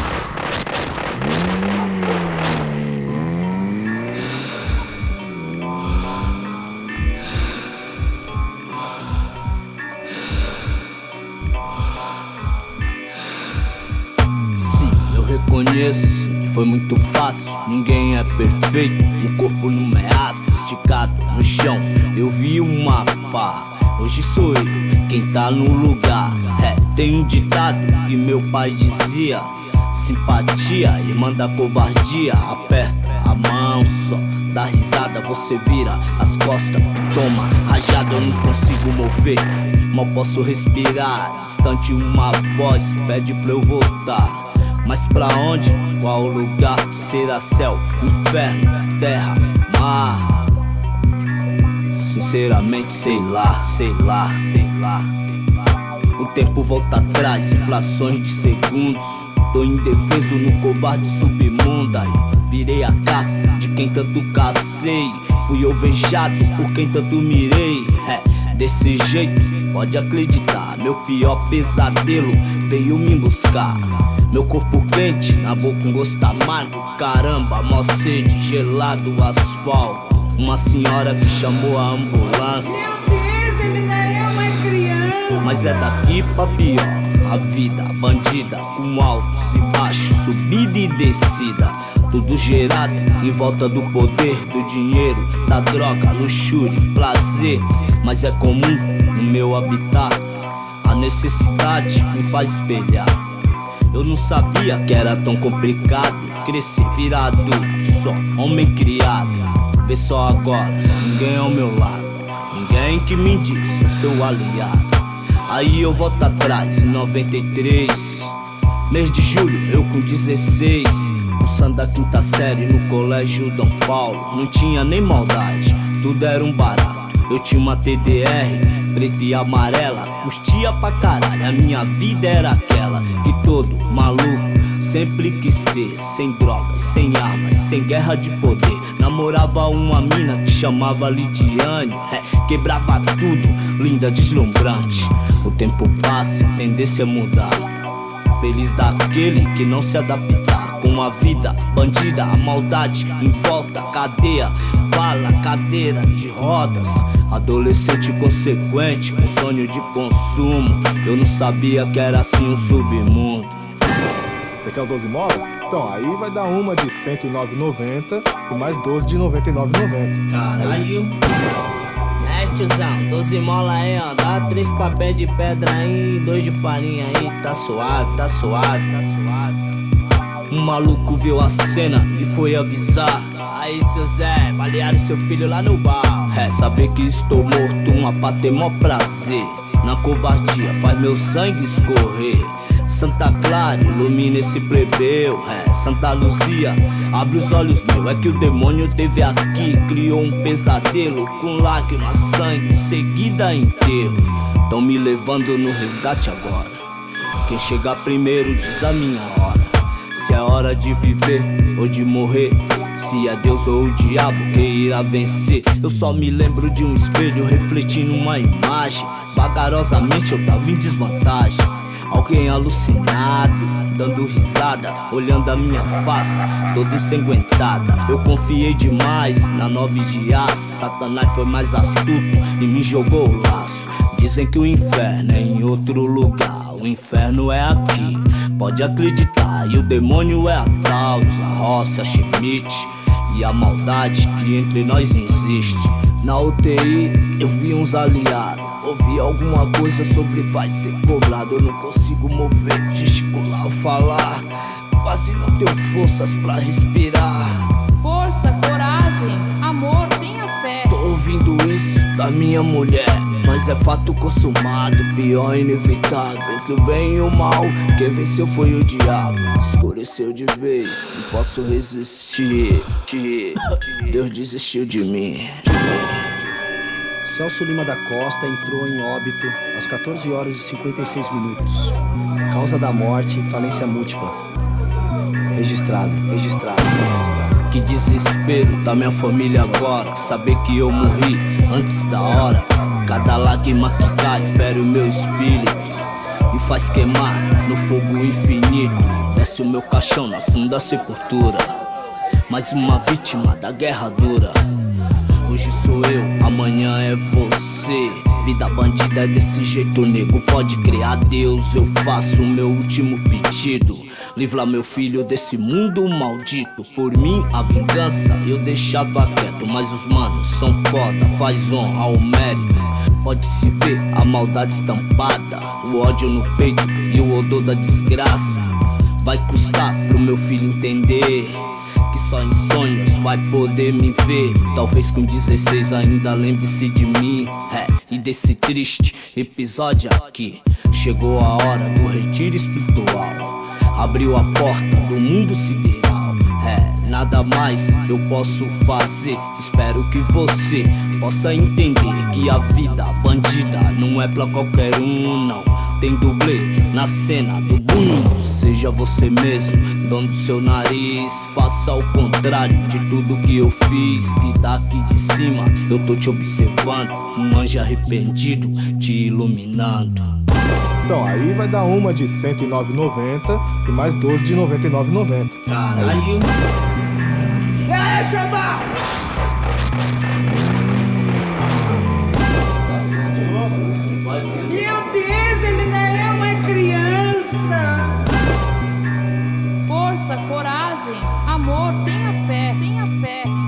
Sim, eu reconheço que foi muito fácil. Ninguém é perfeito, o corpo não é aço. Esticado no chão, eu vi um mapa. Hoje sou eu quem tá no lugar. É, tem um ditado que meu pai dizia: simpatia, irmã da covardia. Aperta a mão só, dá risada, você vira as costas, toma rajada. Eu não consigo mover, mal posso respirar. Distante uma voz pede pra eu voltar. Mas pra onde? Qual lugar? Será céu, inferno, terra, mar? Sinceramente sei lá, sei lá, sei lá. O tempo volta atrás, inflações de segundos. Tô indefeso no covarde submundo. Aí virei a caça de quem tanto cacei. Fui alvejado por quem tanto mirei. É, desse jeito, pode acreditar, meu pior pesadelo veio me buscar. Meu corpo quente, na boca um gosto amargo. Caramba, mó sede, gelado o asfalto. Uma senhora que chamou a ambulância. Meu Deus, ele ainda é uma criança. Mas é daqui pra pior. A vida bandida, com altos e baixos, subida e descida. Tudo gerado em volta do poder, do dinheiro, da droga, luxúria, prazer. Mas é comum no meu habitat. A necessidade me faz espelhar. Eu não sabia que era tão complicado crescer, virar adulto, só homem criado. Vê só agora, ninguém ao meu lado, ninguém que me diz seu aliado. Aí eu volto atrás, em noventa e três, mês de julho, eu com dezesseis, cursando da quinta série no colégio Dom Paulo. Não tinha nem maldade, tudo era um barato. Eu tinha uma T D R, preta e amarela, curtia pra caralho. A minha vida era aquela que todo maluco sempre quis ter. Sem drogas, sem armas, sem guerra de poder. Namorava uma mina que chamava Lidiane, é, quebrava tudo, linda, deslumbrante. O tempo passa, tendência a mudar. Feliz daquele que não se adaptar com a vida bandida, a maldade em volta, cadeia, vala, cadeira de rodas. Adolescente consequente, com sonho de consumo. Eu não sabia que era assim o submundo. Você quer o doze mola? Então, aí vai dar uma de cento e nove reais e noventa centavos e mais doze de noventa e nove reais e noventa centavos. Caralho. É, tiozão, doze mola aí, ó. Dá três papéis de pedra aí, dois de farinha aí. Tá suave, tá suave, tá suave. Um maluco viu a cena e foi avisar. Aí, seu Zé, balearam seu filho lá no bar. É, saber que estou morto, uma pá tem mó prazer. Na covardia faz meu sangue escorrer. Santa Clara, ilumina esse plebeu. É, Santa Luzia, abre os olhos meu. É que o demônio teve aqui, criou um pesadelo com lágrimas, sangue, seguida enterro. Tão me levando no resgate agora. Quem chegar primeiro diz a minha hora. Se é hora de viver ou de morrer, se é Deus ou o diabo que irá vencer. Eu só me lembro de um espelho refletindo uma imagem. Vagarosamente eu tava em desvantagem. Alguém alucinado, dando risada, olhando a minha face, toda ensanguentada. Eu confiei demais na nove de aço. Satanás foi mais astuto e me jogou o laço. Dizem que o inferno é em outro lugar, o inferno é aqui, pode acreditar. E o demônio é a causa, a roça, a Schmidt e a maldade que entre nós existe. Na U T I eu vi uns aliados, ouvi alguma coisa sobre vai ser cobrado. Eu não consigo mover, gesticular ou falar, quase não tenho forças pra respirar. Força, coragem, amor, tenha fé. Tô ouvindo isso da minha mulher, mas é fato consumado, pior inevitável. Entre o bem e o mal, quem venceu foi o diabo. Escureceu de vez, não posso resistir. Deus desistiu de mim. Celso Lima da Costa entrou em óbito às quatorze horas e cinquenta e seis minutos. Causa da morte, falência múltipla. Registrado, registrado. Que desespero da minha família agora, saber que eu morri antes da hora. Cada lágrima que cai fere o meu espírito. e faz queimar no fogo infinito. Desce o meu caixão na funda sepultura. Mais uma vítima da guerra dura. Hoje sou eu, amanhã é você. Vida bandida é desse jeito, nego, pode crer. A Deus eu faço o meu último pedido. Livra meu filho desse mundo maldito. Por mim a vingança eu deixava quieto, mas os manos são foda, faz honra ao mérito. Pode-se ver a maldade estampada, o ódio no peito e o odor da desgraça. Vai custar pro meu filho entender que só em sonhos vai poder me ver. Talvez com dezesseis ainda lembre-se de mim, é, e desse triste episódio aqui. Chegou a hora do retiro espiritual. Abriu a porta do mundo sideral. É, nada mais eu posso fazer. Espero que você possa entender que a vida bandida não é pra qualquer um, não. Tem dublê na cena do boom. Seja você mesmo, dono do seu nariz. Faça o contrário de tudo que eu fiz. Que daqui de cima eu tô te observando. Um anjo arrependido te iluminando. Então, aí vai dar uma de cento e nove reais e noventa centavos e mais doze de noventa e nove reais e noventa centavos. Caralho! E aí, Xandão? Meu Deus, ele ainda é uma criança! Força, coragem, amor, tenha fé, tenha fé, tenha fé.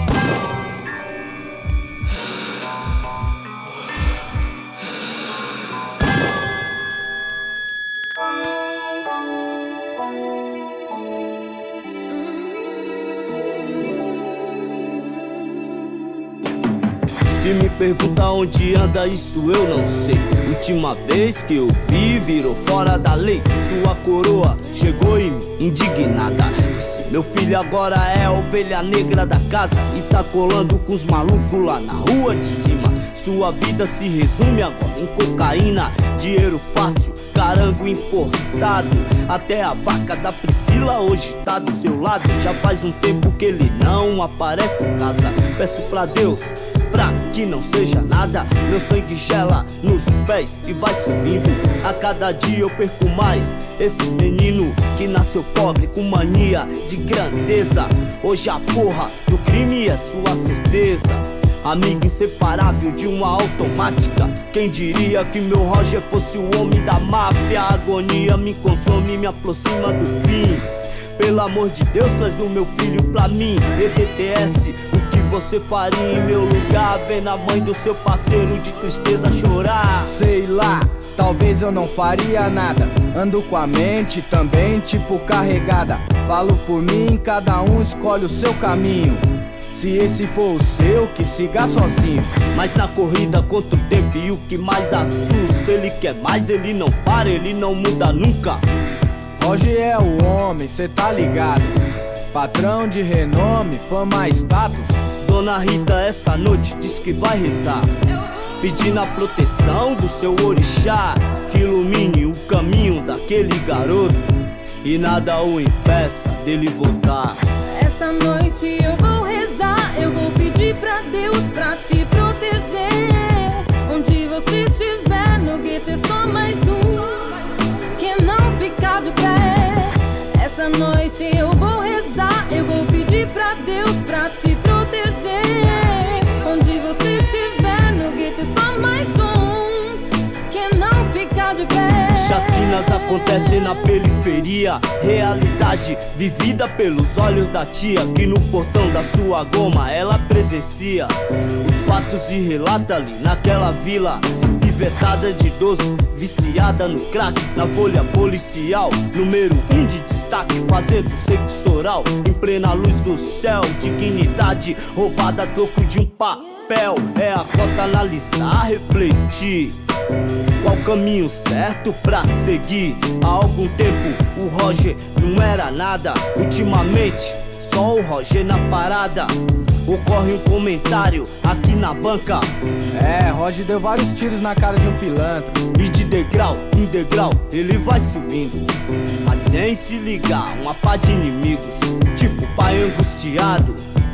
Se me perguntar onde anda, isso eu não sei. Última vez que eu vi, virou fora da lei. Sua coroa chegou em mim, indignada. Disse, meu filho agora é a ovelha negra da casa e tá colando com os malucos lá na rua de cima. Sua vida se resume agora em cocaína, dinheiro fácil, carango importado. Até a vaca da Priscila hoje tá do seu lado. Já faz um tempo que ele não aparece em casa. Peço pra Deus pra que não seja nada. Meu sangue gela nos pés e vai subindo. A cada dia eu perco mais esse menino que nasceu pobre com mania de grandeza. Hoje a porra do crime é sua certeza. Amigo inseparável de uma automática. Quem diria que meu Roger fosse o homem da máfia? A agonia me consome e me aproxima do fim. Pelo amor de Deus, traz o meu filho pra mim. E D T S, o que você faria em meu lugar? Vendo a mãe do seu parceiro de tristeza chorar. Sei lá, talvez eu não faria nada. Ando com a mente também tipo carregada. Falo por mim, cada um escolhe o seu caminho. Se esse for o seu, que siga sozinho. Mas na corrida contra o tempo e o que mais assusta, ele quer mais, ele não para, ele não muda nunca. Roger é o homem, cê tá ligado. Patrão de renome, fama, status. Dona Rita essa noite diz que vai rezar, pedindo a proteção do seu orixá, que ilumine o caminho daquele garoto e nada o impeça dele voltar. Esta noite eu vou rezar, eu vou pedir pra Deus pra te proteger. Onde você estiver, no gueto é só mais um que não fica de pé. Essa noite eu vou rezar, eu vou pedir pra Deus pra te proteger. Onde você estiver, no gueto é só mais um que não fica de pé. Chacinas acontecem na periferia, realidade vivida pelos olhos da tia, que no portão da sua goma ela presencia os fatos e relata ali naquela vila. Pivetada de doze, viciada no crack, na folha policial, número um de destaque, fazendo sexo oral em plena luz do céu. Dignidade roubada a troco de um papel, é a cota analisar, refletir qual o caminho certo pra seguir. Há algum tempo o Roger não era nada, ultimamente só o Roger na parada. Ocorre um comentário aqui na banca. É, Roger deu vários tiros na cara de um pilantra. E de degrau em degrau ele vai subindo, mas sem se ligar uma pá de inimigos, tipo pai angustiado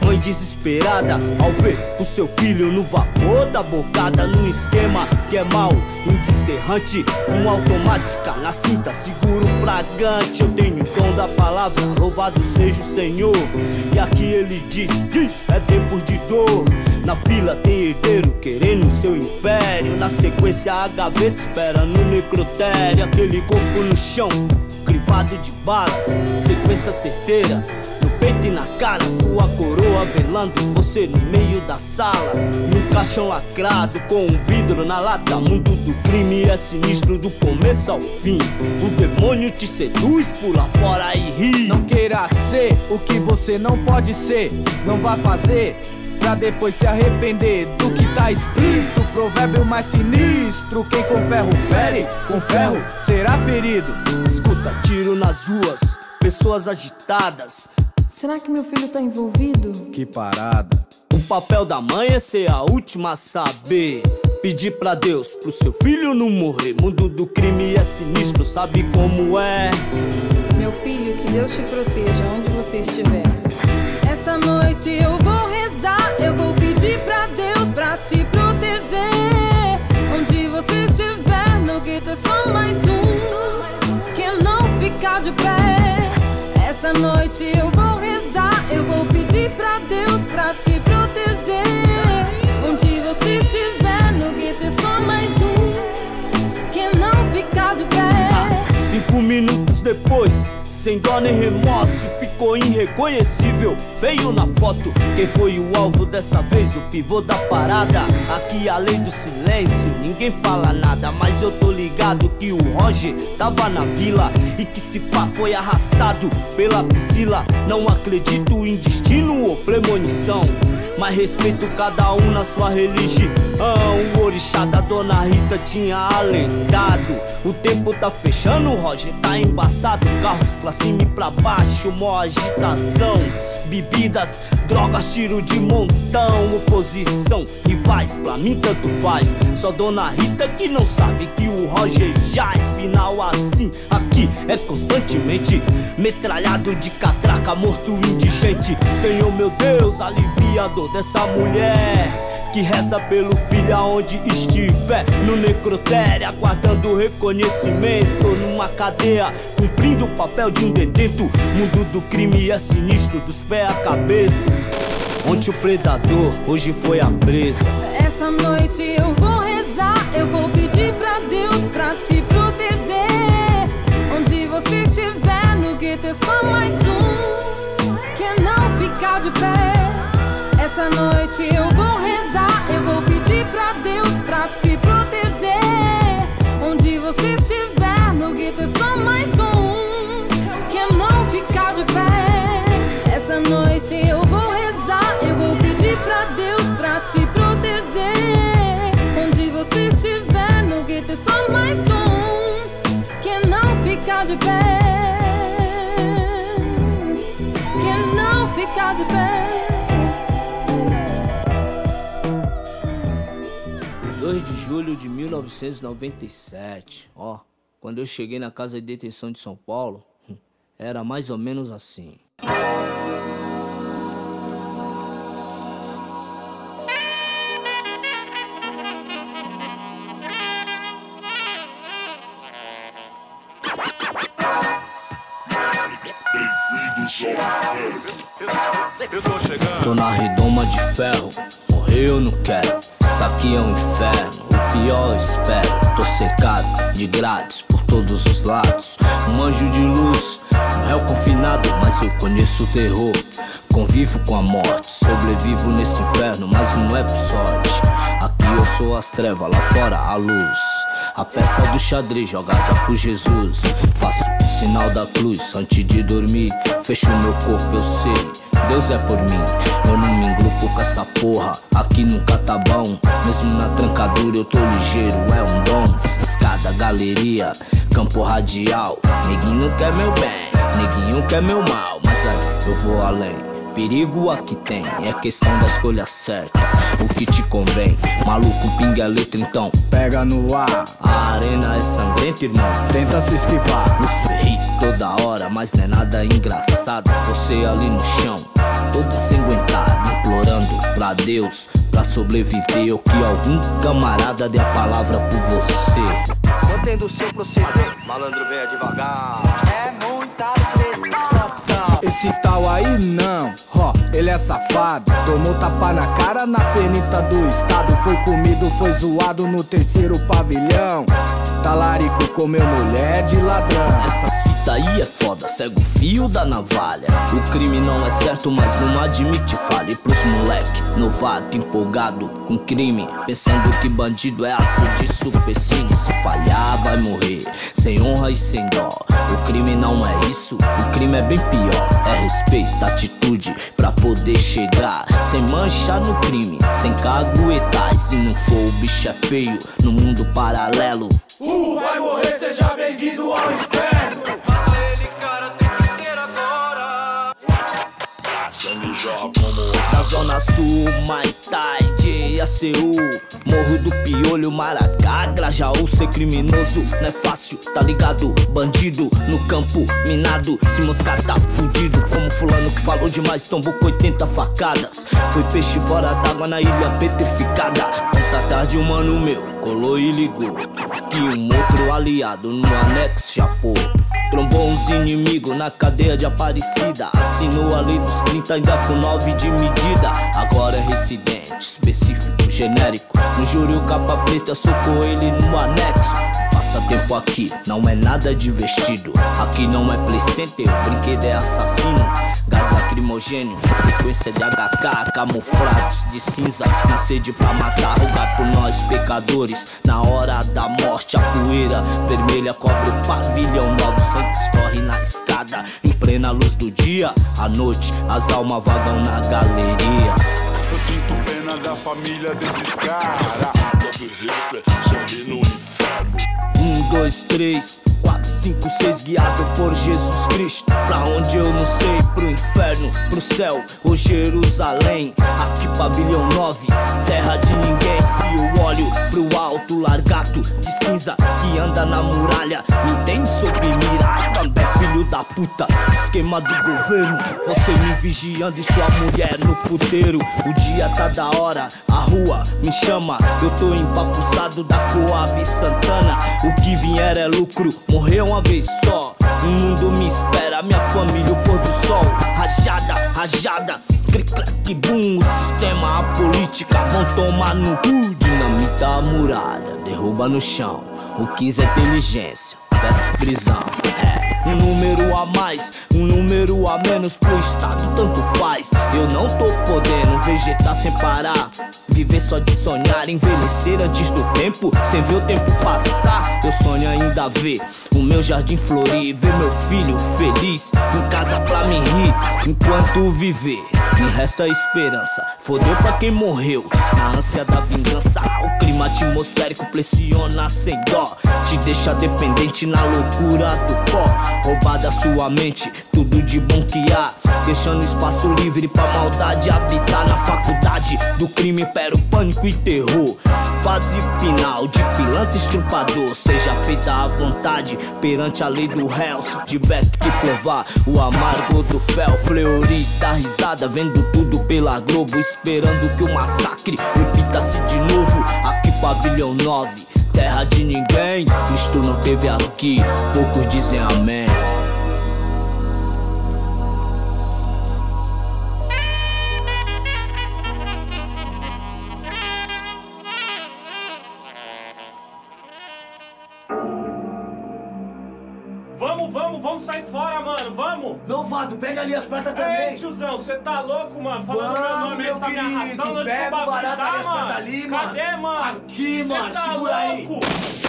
Mãe desesperada ao ver o seu filho no vapor da bocada, num esquema que é mal, indicerrante, com automática na cinta, seguro flagrante. Eu tenho o dom da palavra, louvado seja o Senhor. E aqui ele diz, diz, é tempo de dor. Na fila tem herdeiro querendo seu império. Na sequência a gaveta espera no necrotério. Aquele corpo no chão, crivado de balas, sequência certeira no peito e na cara, sua coroa velando você no meio da sala, num caixão lacrado com um vidro na lata. Mundo do crime é sinistro do começo ao fim. O demônio te seduz, pula fora e ri. Não queira ser o que você não pode ser, não vá fazer pra depois se arrepender do que tá escrito. Provérbio mais sinistro: quem com ferro fere, com ferro será ferido. Escuta tiro nas ruas, pessoas agitadas. Será que meu filho tá envolvido? Que parada. O papel da mãe é ser a última a saber. Pedir pra Deus pro seu filho não morrer. Mundo do crime é sinistro, sabe como é? Meu filho, que Deus te proteja onde você estiver. Esta noite eu vou rezar, eu vou pedir pra Deus pra te proteger. Onde você estiver, no gueto é só mais um que não ficar de pé. Essa noite eu vou rezar, eu vou pedir pra Deus pra te proteger. Onde você estiver, no gueto é só mais um que não ficar de pé. Cinco minutos depois, sem dó nem remorso, ficou irreconhecível, feio na foto. Quem foi o alvo dessa vez? O pivô da parada. Aqui a lei do silêncio, ninguém fala nada. Mas eu tô ligado que o Roger tava na vila e que se pá foi arrastado pela Priscila. Não acredito em destino ou premonição, mas respeito cada um na sua religião. O orixá da Dona Rita tinha alentado. O tempo tá fechando, o Roger tá embaçado. Carros pra cima e pra baixo, mó agitação. Bebidas, drogas, tiro de montão. Oposição, rivais, pra mim tanto faz. Só Dona Rita que não sabe que o Roger jaz. Final assim, aqui é constantemente metralhado de catraca, morto indigente. Senhor meu Deus, alivia a dor dessa mulher que reza pelo filho aonde estiver. No necrotério, aguardando reconhecimento. Numa cadeia, cumprindo o papel de um detento. Mundo do crime é sinistro, dos pés à cabeça. Ontem o predador, hoje foi a presa. Essa noite eu vou rezar, eu vou pedir pra Deus pra te proteger. Onde você estiver, no gueto é só mais um que não ficar de pé. Essa noite eu vou rezar, eu vou pedir pra Deus pra te proteger. Onde você estiver, no gueto é só mais um que não ficar de pé. Essa noite eu vou rezar, eu vou pedir pra Deus pra te proteger. Onde você estiver, no gueto é só mais um que não ficar de pé. Que não ficar de pé. dois de julho de mil novecentos e noventa e sete, ó, quando eu cheguei na casa de detenção de São Paulo, era mais ou menos assim. Tô na redoma de ferro, morrer eu não quero. Isso aqui é um inferno, o pior eu espero. Tô cercado de grades por todos os lados. Um anjo de luz, um réu confinado, mas eu conheço o terror. Convivo com a morte, sobrevivo nesse inferno, mas não é por sorte. Aqui eu sou as trevas, lá fora a luz. A peça do xadrez jogada por Jesus. Faço o sinal da cruz antes de dormir. Fecho meu corpo, eu sei, Deus é por mim. Eu não me engrupo com essa porra, aqui nunca tá bom. Mesmo na trancadura eu tô ligeiro, é um dom. Escada, galeria, campo radial. Neguinho quer meu bem, neguinho quer meu mal. Mas aí eu vou além. Perigo aqui tem, é questão da escolha certa. O que te convém, maluco pinga a letra então pega no ar. A arena é sangrenta, irmão, tenta se esquivar. Eu sorri toda hora, mas não é nada engraçado. Você ali no chão, todo ensanguentado, implorando pra Deus, pra sobreviver, ou que algum camarada dê a palavra por você. Mantendo o seu proceder, malandro venha devagar. É muita treta. Esse tal aí não, ó, ele é safado. Tomou tapa na cara na penita do estado. Foi comido, foi zoado no terceiro pavilhão. Talarico comeu mulher de ladrão. Essas fitas aí é foda, cega o fio da navalha. O crime não é certo, mas não admite falha. E pros moleque, novato, empolgado com crime, pensando que bandido é astro de supercine. Se falhar vai morrer, sem honra e sem dó. O crime não é isso, o crime é bem pior. É respeito, atitude, pra poder chegar sem mancha no crime, sem caguetar. E se não for o bicho é feio, no mundo paralelo Uh, vai morrer, seja bem-vindo ao inferno. Mata ele, cara, tem que ter agora. Sangue já como da Zona Sul, Maitai, de A C U, Morro do Piolho, Maracá, Grajaú. Ser criminoso não é fácil, tá ligado? Bandido no campo minado, se moscar tá fudido. Como fulano que falou demais, tombou com oitenta facadas. Foi peixe fora d'água na ilha petrificada. Ontem tarde um mano meu colou e ligou que um outro aliado no anexo chapou. Trombou uns inimigos na cadeia de Aparecida. Assinou a lei dos trinta ainda com nove de medida. Agora é residente, específico, genérico. No júri o capa preta socou ele no anexo. Passatempo aqui não é nada de vestido. Aqui não é play center, o brinquedo é assassino. Gás lacrimogênio, sequência de H K, camuflados de cinza, na sede pra matar, rogar por nós pecadores. Na hora da morte a poeira vermelha cobre o pavilhão novo. Sangue escorre na escada, em plena luz do dia. À noite as almas vagam na galeria. Eu sinto pena da família desses caras. Sangue no inferno. Um, dois, três, quatro, cinco, seis, guiado por Jesus Cristo. Pra onde eu não sei, pro inferno, pro céu ou Jerusalém. Aqui pavilhão nove, terra de ninguém. Se eu olho pro alto, largato de cinza que anda na muralha, me tem sob mira. Ai, também filho da puta, esquema do governo. Você me vigiando e sua mulher no puteiro. O dia tá da hora, a rua me chama. Eu tô empapuçado da Coab Santana. O que vier é lucro, morreu uma vez só. O mundo me espera, minha família, o pôr do sol. Rajada, rajada, clic-clac, bum. O sistema, a política vão tomar no cu. Dinamita a muralha, derruba no chão. O quis é inteligência, peça prisão. É um número a mais, um número a menos pro estado, tanto faz. Eu não tô podendo vegetar sem parar, viver só de sonhar, envelhecer antes do tempo, sem ver o tempo passar. Eu sonho ainda ver o meu jardim florir, ver meu filho feliz, em casa pra me rir. Enquanto viver, me resta esperança. Fodeu pra quem morreu, na ânsia da vingança. O clima atmosférico pressiona sem dó, te deixa dependente na loucura do pó. Roubada sua mente, tudo de bom que há, deixando espaço livre pra maldade habitar. Na faculdade do crime impera o pânico e terror. Fase final de pilantra estrupador, seja feita à vontade perante a lei do réu. Se tiver que provar o amargo do fel, Fleury dá risada vendo tudo pela Globo, esperando que o massacre repita-se de novo. Aqui pavilhão nove, terra de ninguém, Cristo não teve aqui, poucos dizem amém. Vamos, vamos, vamos sair fora, mano, vamos! Novato, pega ali as pratas também! Ei, tiozão, você tá louco, mano? Falando vamos, meu nome, meu você tá me querido, arrastando onde pega que o o barato bagulho ali, as tá, pratas mano? ali, mano! Cadê, mano? Aqui, Cê mano, tá segura louco? aí!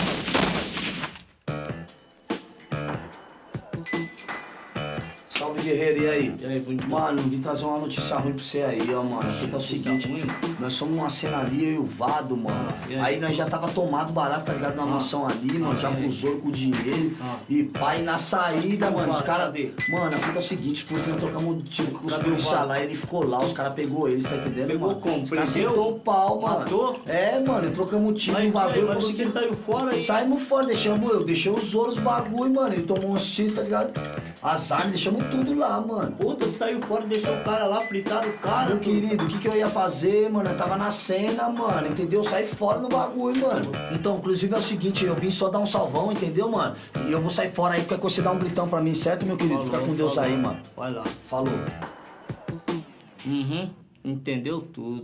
Salve, guerreiro, e aí? E aí, bonito? Mano, vim trazer uma notícia ruim pra você aí, ó, mano. Porque tá o seguinte, ruim? Nós somos uma cena ali, eu e o Vado, mano. Ah, aí? aí nós já tava tomado barato, tá ligado? Na ah. mansão ali, mano, ah, já com os ouro, com o dinheiro. Ah. E pai, na saída, ah, mano, os caras... Mano, a fita é o seguinte, porque nós trocamos um tiro com os policiais lá, ele ficou lá, os caras pegou ele, tá entendendo, pegou mano? como? Os caras sentou o pau, mano. Matou? É, mano, trocamos um tiro no bagulho. Mas consegui... você saiu fora aí? Saímos fora, deixamos eu, deixei os ouros, os bagulho, mano. Ele tomou uns tiros, tá ligado? As armas, deixamos tudo fritando lá, mano. Puta, saiu fora, deixou o cara lá, fritaram o cara. Meu querido, o que que eu ia fazer, mano? Eu tava na cena, mano, entendeu? Saí fora no bagulho, mano. Então, inclusive é o seguinte, eu vim só dar um salvão, entendeu, mano? E eu vou sair fora aí, qualquer coisa você dá um gritão pra mim, certo, meu querido? Falou, Fica com Deus falou. aí, mano. Vai lá. Falou. Uhum, entendeu tudo.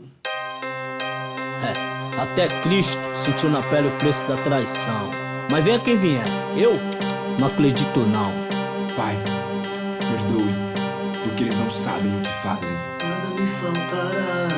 É, até Cristo sentiu na pele o preço da traição. Mas venha quem vier, eu não acredito não. Pai, perdoe, porque eles não sabem o que fazem. Nada me faltará.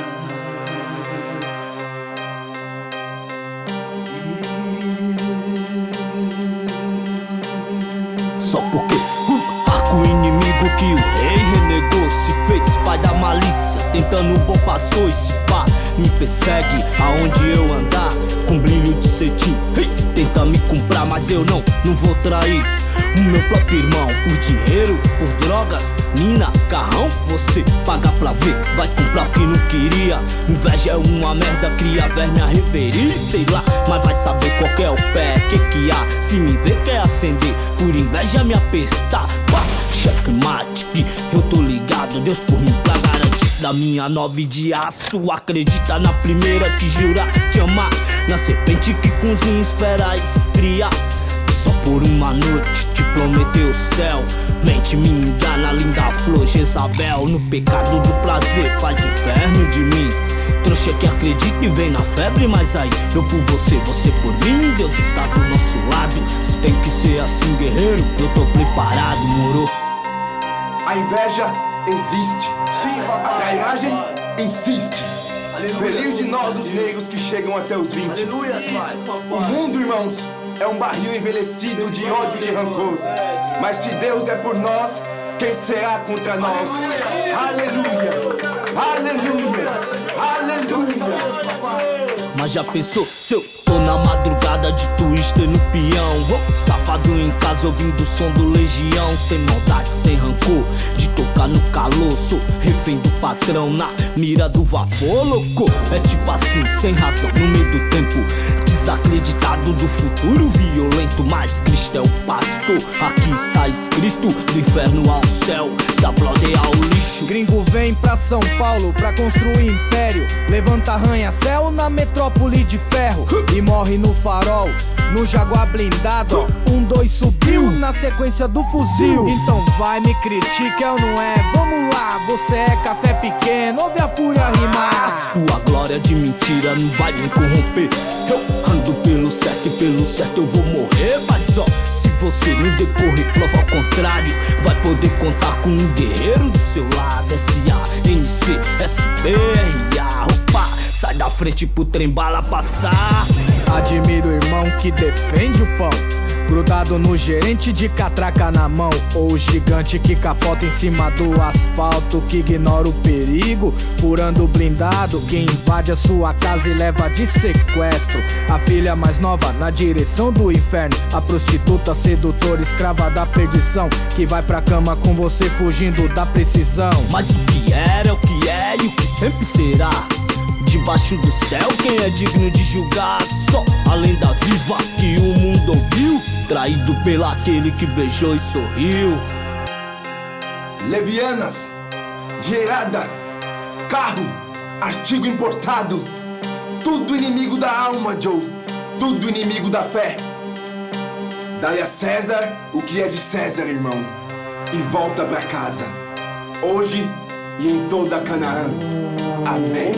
Só porque o arco inimigo que o rei renegou se fez pai da malícia, tentando bom pastor e se pá me persegue aonde eu andar com brilho de cetim. Hey, tenta me comprar, mas eu não, não vou trair o meu próprio irmão por dinheiro, por drogas, mina, carrão. Você paga pra ver, vai comprar o que não queria. Inveja é uma merda, cria verme a reverir, sei lá, mas vai saber qual que é o pé, que que há. Se me ver quer acender, por inveja me apertar. Pá, checkmate, eu tô ligado, Deus por mim pra garantir da minha nove de aço. Acredita na primeira que jura te amar, na serpente que cozinha espera esfriar. Só por uma noite te prometeu o céu. Mente me engana, linda flor Jezabel. No pecado do prazer faz inferno de mim. Trouxa que acredita e vem na febre, mas aí eu por você, você por mim. Deus está do nosso lado, se tem que ser assim, guerreiro. Eu tô preparado, moro? A inveja existe. Sim, papai. A trairagem insiste. Aleluia. Feliz de nós os negros que chegam até os vinte. Aleluia, pai. O mundo, irmãos, é um barril envelhecido de ódio e rancor. Mas se Deus é por nós, quem será contra nós? Aleluia! Aleluia! Aleluia! Mas já pensou se eu tô na madrugada de twister no peão? Oh, sábado em casa ouvindo o som do Legião. Sem maldade, sem rancor, de tocar no calor. Sou refém do patrão na mira do vapor, louco. É tipo assim, sem razão, no meio do tempo. Desacreditado do futuro violento, mas Cristo é o pastor. Aqui está escrito, do inferno ao céu, da brother ao lixo. Gringo vem pra São Paulo pra construir império. Levanta arranha-céu na metrópole de ferro e morre no farol, no Jaguar blindado. Um, dois, subiu na sequência do fuzil. Então vai, me critique, eu não é? Vamos lá, você é café pequeno, ouve a fúria rimar. A sua glória de mentira não vai me corromper. Eu ando pelo certo e pelo certo eu vou morrer. Mas ó, se você no decorrer prova ao contrário, vai poder contar com um guerreiro do seu lado. S A N C S B R A. Opa, sai da frente pro trem bala passar. Admiro o irmão que defende o pão, grudado no gerente de catraca na mão. Ou o gigante que capota em cima do asfalto, que ignora o perigo, furando o blindado. Que invade a sua casa e leva de sequestro a filha mais nova na direção do inferno. A prostituta sedutora, escrava da perdição, que vai pra cama com você fugindo da precisão. Mas o que era, o que é e o que sempre será. Debaixo do céu, quem é digno de julgar? Só a lenda viva que o mundo ouviu, traído pelo aquele que beijou e sorriu. Levianas, dinheirada, carro, artigo importado, tudo inimigo da alma, Joe, tudo inimigo da fé. Dai a César o que é de César, irmão, e volta pra casa, hoje e em toda Canaã. Amém.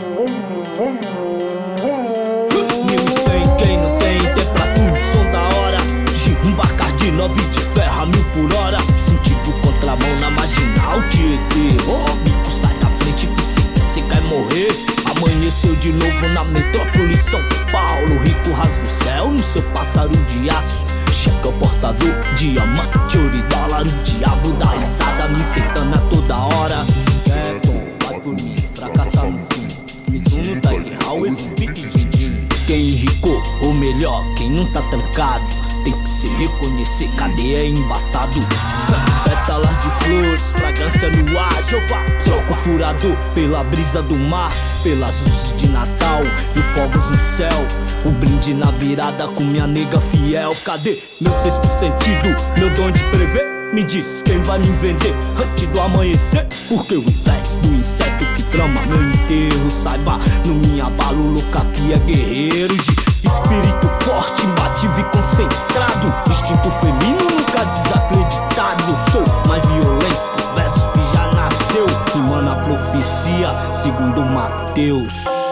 Mil e cem, quem não tem, tem pra tudo, som da hora. Um Bacardi nove de ferro a mil por hora. Sentido contramão na marginal de E T. Ô, bico, sai da frente que se você quer morrer. Amanheceu de novo na metrópole São Paulo. Rico rasga o céu no seu pássaro de aço. Checa o portador, diamante, ouro e dólar. O diabo dá risada me tentando a toda hora. É, Tom, vai por mim, fracassadozinho. Mizuno, Tiger Howe, Speak Dindin. Quem enricou, ou melhor, quem não tá trancado, tem que se reconhecer, cadeia é embaçado. Pétalas de flores, fragrância no ar, Jeová. Troca o furador pela brisa do mar, pelas luzes de Natal e fogos no céu. O brinde na virada com minha nega fiel. Cadê meu sexto sentido, meu dom de prever? Me diz quem vai me vender antes do amanhecer. Porque o invejo do inseto que trama meu enterro. Saiba, não me abalo, louca que é guerreiro de espírito forte, imbativo e concentrado. Instinto feminino nunca desacreditado. Eu sou mais violento, verso que já nasceu. Rimando a profecia segundo Mateus.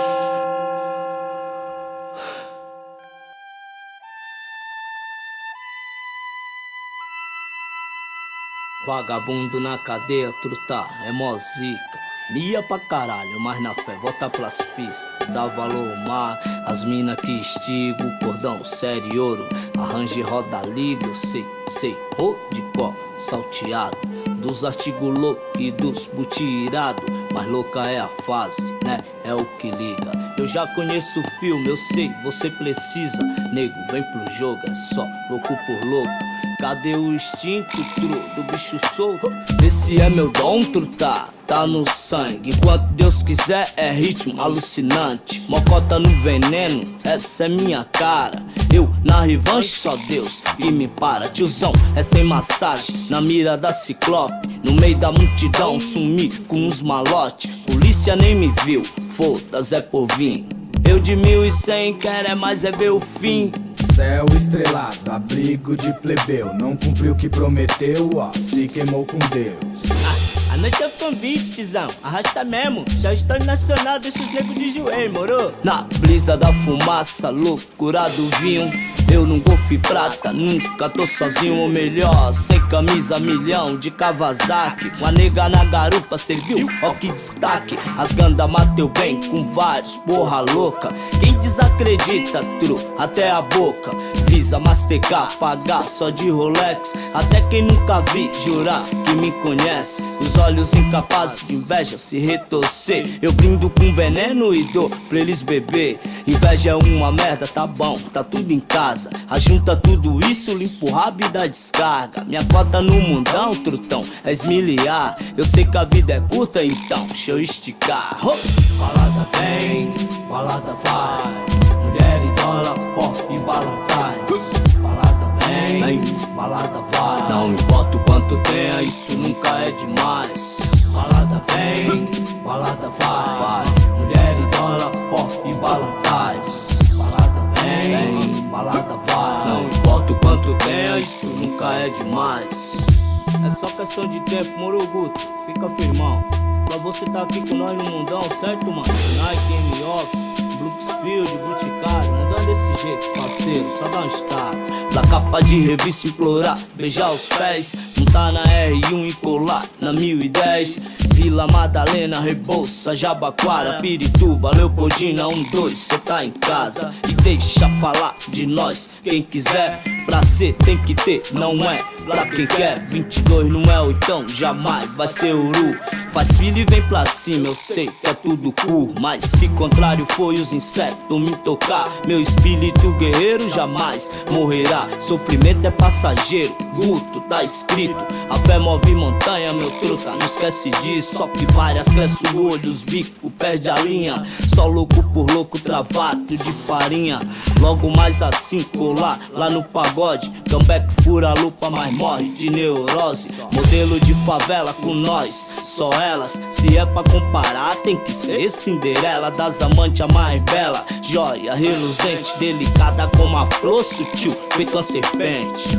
Vagabundo na cadeia, truta, é mó zica. Mia pra caralho, mas na fé, volta pras pistas. Dá valor ao mar, as mina que estigo. Cordão, sério e ouro, arranje roda liga. Eu sei, sei, ro de có, salteado. Dos artigos loucos e dos butirado. Mas louca é a fase, né? É o que liga. Eu já conheço o filme, eu sei, você precisa. Nego, vem pro jogo, é só louco por louco. Cadê o instinto, tru, do bicho solto? Esse é meu dom, truta, tá no sangue. Enquanto Deus quiser é ritmo alucinante. Mocota no veneno, essa é minha cara. Eu na revanche, só Deus que me para. Tiozão, é sem massagem, na mira da ciclope. No meio da multidão, sumi com uns malotes. Polícia nem me viu, foda-se é por vir. Eu de mil e cem, quero é mais é ver o fim. Céu estrelado, abrigo de plebeu. Não cumpriu o que prometeu, ó, se queimou com Deus. Ah, a noite é convite, tizão, arrasta mesmo. Já estou nacional, deixa os negros de joelho, moro? Na brisa da fumaça, loucura do vinho. Eu num golfe prata, nunca tô sozinho, ou melhor, sem camisa, milhão de Kawasaki. Uma nega na garupa, serviu, ó que destaque. As ganda mateu bem com vários, porra louca. Quem desacredita, tru, até a boca. Visa mastegar, pagar só de Rolex. Até quem nunca vi, jurar que me conhece. Os olhos incapazes de inveja se retorcer. Eu brindo com veneno e dou pra eles beber. Inveja é uma merda, tá bom, tá tudo em casa. Ajunta tudo isso, limpa o rabo e dá descarga. Minha cota no mundão, trutão, é esmiliar. Eu sei que a vida é curta, então deixa eu esticar. Oh! Balada vem, balada vai. Mulher e dólar, pó e balantais. Balada vem, vem, balada vai. Não importa o quanto tenha, isso nunca é demais. Balada vem, balada vai, vai. Mulher e dólar, pó e balantais. Balada vem, vem, balada vai. Não importa o quanto tenha, isso nunca é demais. É só questão de tempo, moro, Guto, fica firmão. Pra você tá aqui com nós no mundão, certo, mano? Nike, M-Ox, Brooksfield, Boticário, mudando desse jeito, parceiro, só dá um estado. Da capa de revista implorar, beijar os pés. Não tá na R um e colar na mil e dez. Vila Madalena, Rebouça, Jabaquara, Pirituba, Leopoldina, um, dois, cê tá em casa. E deixa falar de nós, quem quiser. Pra ser tem que ter, não é pra quem quer. Vinte e dois não é oitão, jamais vai ser uru. Faz filho e vem pra cima, eu sei que é tudo cool. Mas se contrário foi os insetos me tocar, meu espírito guerreiro jamais morrerá. Sofrimento é passageiro, Guto tá escrito. A fé move montanha, meu truta, não esquece disso. Só que várias cresce o olho, os bicos perde a linha. Só louco por louco, travado de farinha. Logo mais assim colar, lá no pagode. Comeback fura a lupa, mas morre de neurose. Modelo de favela com nós, só elas. Se é pra comparar, tem que ser Cinderela. Das amantes a mais bela, joia reluzente, delicada como a flor sutil, feito uma serpente.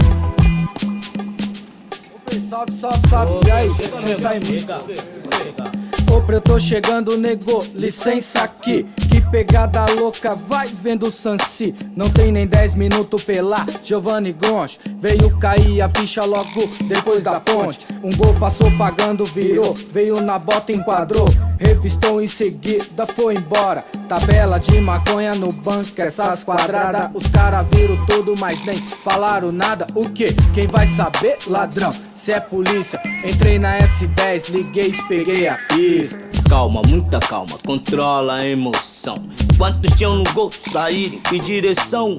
Salve, salve, salve, e aí, licença aí, Ô, eu tô chegando, nego, licença aqui. Que pegada louca, vai vendo o Sansi. Não tem nem dez minutos pela Giovanni Gonch. Veio cair a ficha logo depois da ponte. Um gol passou pagando, virou. Veio na bota, enquadrou. Revistou em seguida, foi embora. Tabela de maconha no banco, essas quadradas. Os caras viram tudo, mas nem falaram nada. O que? Quem vai saber? Ladrão, se é polícia. Entrei na S dez, liguei e peguei a pista. Calma, muita calma, controla a emoção. Quantos tinham no gol saírem, que direção?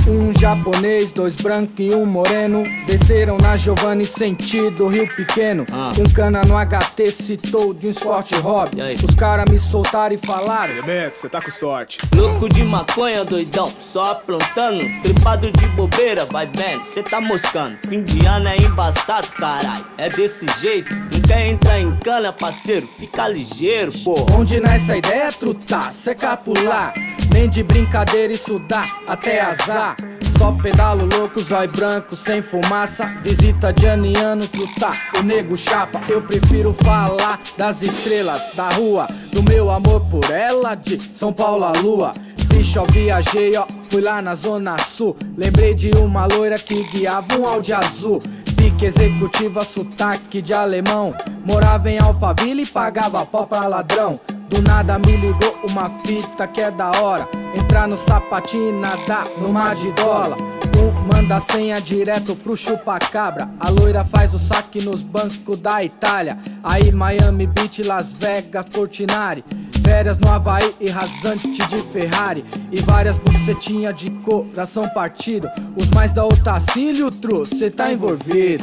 Um japonês, dois brancos e um moreno desceram na Giovanni sentido Rio Pequeno. ah. Com cana no H T citou de um esporte hobby. Os caras me soltaram e falaram: Elemento, cê tá com sorte. Louco de maconha, doidão, só aprontando. Tripado de bobeira, vai vendo, cê tá moscando. Fim de ano é embaçado, caralho, é desse jeito. Não quer entrar em cana, parceiro, fica ligeiro, pô. Onde nessa ideia é trutar, cê capular. Nem de brincadeira isso dá até azar. Só pedalo louco, zói branco, sem fumaça. Visita de ano em ano, trutar o nego chapa. Eu prefiro falar das estrelas da rua, do meu amor por ela, de São Paulo à lua. Bicho, ó, viajei, ó, fui lá na Zona Sul. Lembrei de uma loira que guiava um Audi azul. Pique executiva, sotaque de alemão. Morava em Alphaville e pagava pau pra ladrão. Do nada me ligou uma fita que é da hora. Entrar no sapatinho e nadar no mar de dólar. Um manda a senha direto pro chupa-cabra. A loira faz o saque nos bancos da Itália. Aí Miami Beach, Las Vegas, Portinari. Férias no Havaí e rasante de Ferrari. E várias bucetinhas de coração partido. Os mais da Otacílio, tru, cê tá envolvido.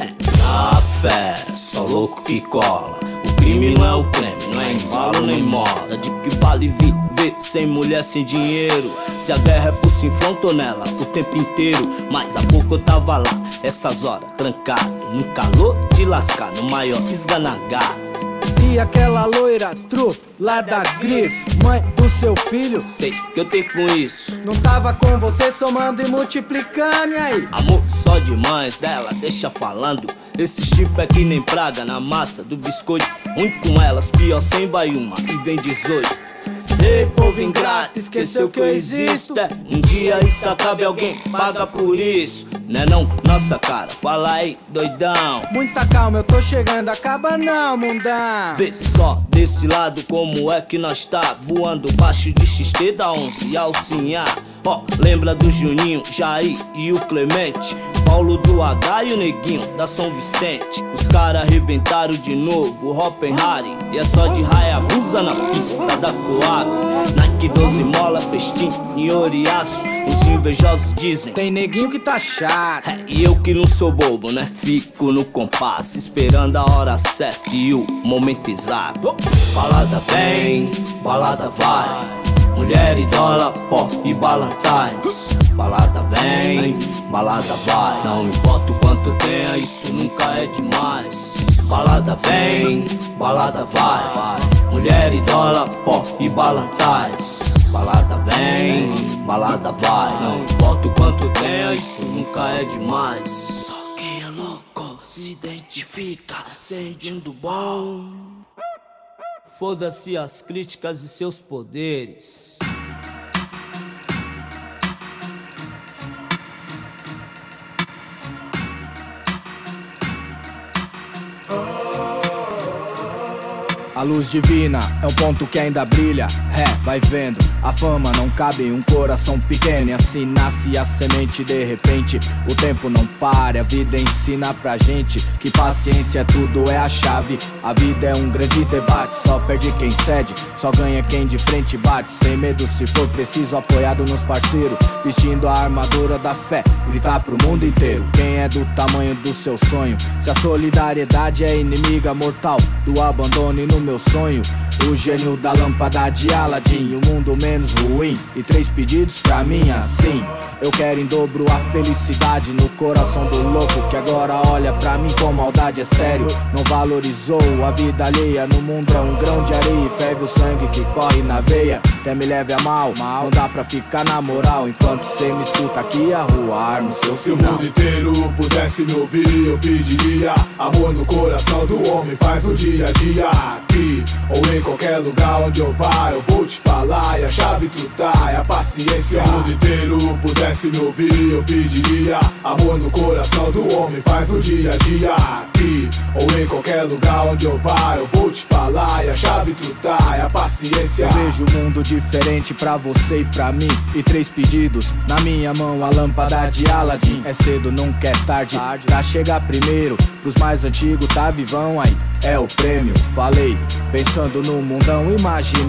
Café, só louco que cola. O crime não é o creme, não é embalo nem moda. De que vale viver sem mulher, sem dinheiro. Se a guerra é por Sinflão, tô nela o tempo inteiro. Mas há pouco eu tava lá, essas horas, trancado no calor de lascar, no maior esganagado. E aquela loira, tru, lá da Gris, mãe do seu filho? Sei que eu tenho com isso. Não tava com você somando e multiplicando, e aí? Amor só de mães dela, deixa falando. Esses tipo é que nem praga na massa do biscoito. Ruim com elas, pior sem vai uma e vem dezoito. Ei, povo ingrato, esqueceu que eu existo. Um dia isso acaba e alguém paga por isso. Né não, nossa cara, fala aí, doidão. Muita calma, eu tô chegando, acaba não, mundão. Vê só desse lado como é que nós tá voando baixo de X T da onze e Alcinhar. Ó, lembra do Juninho, Jair e o Clemente, Paulo do H e o Neguinho da São Vicente. Os caras arrebentaram de novo o Hoppenharry. E é só de Hayabusa na pista da Coab. Nike doze mola, festim e oriaço. Os invejosos dizem, tem neguinho que tá chato. É, e eu que não sou bobo, né? Fico no compasso, esperando a hora certa e o momento exato. Balada vem, balada vai. Mulher e dólar, pó e Ballantines. Balada vem, balada vai. Não importa o quanto tenha, isso nunca é demais. Balada vem, balada vai. Mulher e dólar, pó e Ballantines. Balada vem, balada vai. Não importa o quanto tenha, isso nunca é demais. Só quem é louco se identifica sentindo bom. Foda-se as críticas e seus poderes. A luz divina é um ponto que ainda brilha. É, vai vendo, a fama não cabe em um coração pequeno. E assim nasce a semente, de repente o tempo não para. A vida ensina pra gente que paciência tudo é a chave. A vida é um grande debate, só perde quem cede, só ganha quem de frente bate. Sem medo se for preciso, apoiado nos parceiros, vestindo a armadura da fé, gritar pro mundo inteiro quem é do tamanho do seu sonho. Se a solidariedade é inimiga mortal do abandono e no meu sonho, o gênio da lâmpada de Aladdin, o mundo menos ruim e três pedidos pra mim assim. Eu quero em dobro a felicidade no coração do louco que agora olha pra mim com maldade, é sério. Não valorizou a vida alheia, no mundo é um grão de areia e ferve o sangue que corre na veia. Até me leve a mal, não dá pra ficar na moral enquanto cê me escuta aqui a rua, arma o seu Se o final. mundo inteiro pudesse me ouvir, eu pediria amor no coração do homem, paz no dia a dia. Aqui ou em qualquer lugar onde eu vá, eu vou te falar e a chave tu tá, é a paciência. Se o mundo inteiro pudesse me ouvir, eu pediria amor no coração do homem, paz no dia a dia. Aqui ou em qualquer lugar onde eu vá, eu vou te falar e a chave tu tá, é a paciência. Eu vejo o mundo diferente pra você e pra mim, e três pedidos na minha mão, a lâmpada de Aladdin. É cedo, nunca é tarde pra chegar primeiro. Pros mais antigos tá vivão aí, é o prêmio. Falei, pensando no mundão, imaginei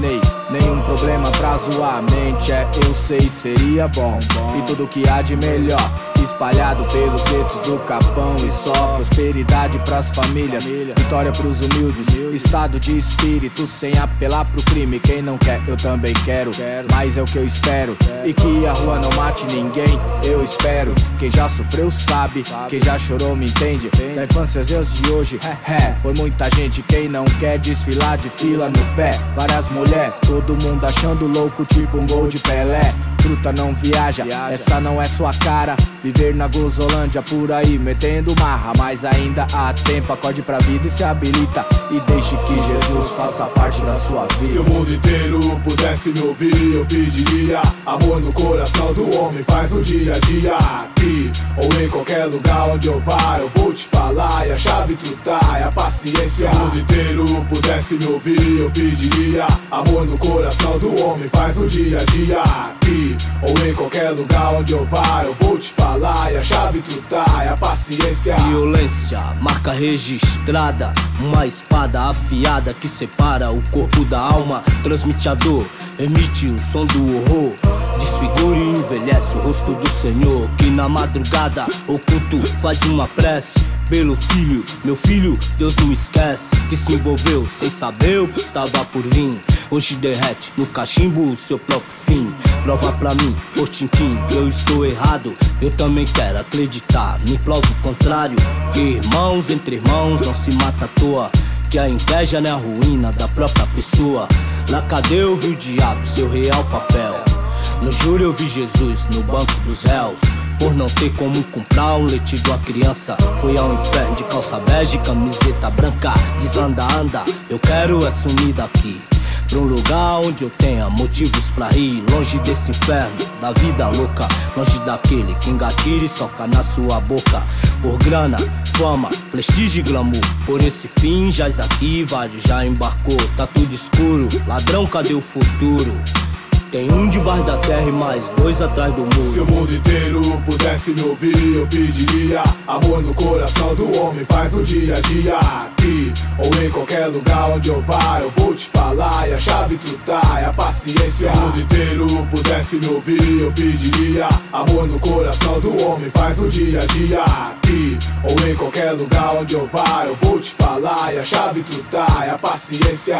Nenhum problema pra zoar a mente, é, eu sei, seria bom. E tudo que há de melhor espalhado pelos guetos do Capão. E só prosperidade pras famílias, vitória pros humildes, estado de espírito sem apelar pro crime. Quem não quer, eu também quero, mas é o que eu espero. E que a rua não mate ninguém, eu espero. Quem já sofreu sabe, quem já chorou me entende. Da infância aos dias de hoje, é, foi muita gente. Quem não quer desfilar de fila no pé, várias mulher, todo mundo achando louco tipo um gol de Pelé. Truta não viaja, essa não é sua cara. Viver na Gozolândia por aí metendo marra, mas ainda há tempo, acorde pra vida e se habilita. E deixe que Jesus faça parte da sua vida. Se o mundo inteiro pudesse me ouvir, eu pediria amor no coração do homem, paz no dia a dia. Aqui ou em qualquer lugar onde eu vá, eu vou te falar. E a chave trutar é a paciência. Se o mundo inteiro pudesse me ouvir, eu pediria amor no coração do homem, paz no dia a dia. Aqui ou em qualquer lugar onde eu vá, eu vou te falar. E a chave trutar é a paciência. Violência, marca registrada, uma espada afiada que separa o corpo da alma. Transmite a dor, emite o som do horror. Desfigura e envelhece o rosto do Senhor, que na madrugada oculto faz uma prece pelo filho. Meu filho, Deus não esquece, que se envolveu sem saber o que estava por vir. Hoje derrete no cachimbo o seu próprio fim. Prova pra mim, por tintim, que eu estou errado. Eu também quero acreditar, me prova o contrário. Que irmãos entre irmãos não se mata à toa, que a inveja não é a ruína da própria pessoa. Lá cadê eu vi o diabo, seu real papel? No júri eu vi Jesus no banco dos réus, por não ter como comprar o leite de uma criança. Foi ao inferno de calça bege, camiseta branca. Desanda, anda, eu quero é sumir daqui, pra um lugar onde eu tenha motivos pra rir. Longe desse inferno, da vida louca, longe daquele que engatilha e soca na sua boca. Por grana, fama, prestígio e glamour, por esse fim jaz aqui, vários já embarcou. Tá tudo escuro, ladrão, cadê o futuro? Tem um debaixo da terra e mais dois atrás do muro. Se o mundo inteiro pudesse me ouvir, eu pediria amor no coração do homem, paz no dia a dia. Aqui ou em qualquer lugar onde eu vá, eu vou te falar. E a chave trutar é a paciência. Se o mundo inteiro pudesse me ouvir, eu pediria amor no coração do homem, paz no dia a dia. Aqui ou em qualquer lugar onde eu vá, eu vou te falar. E a chave trutar é a paciência.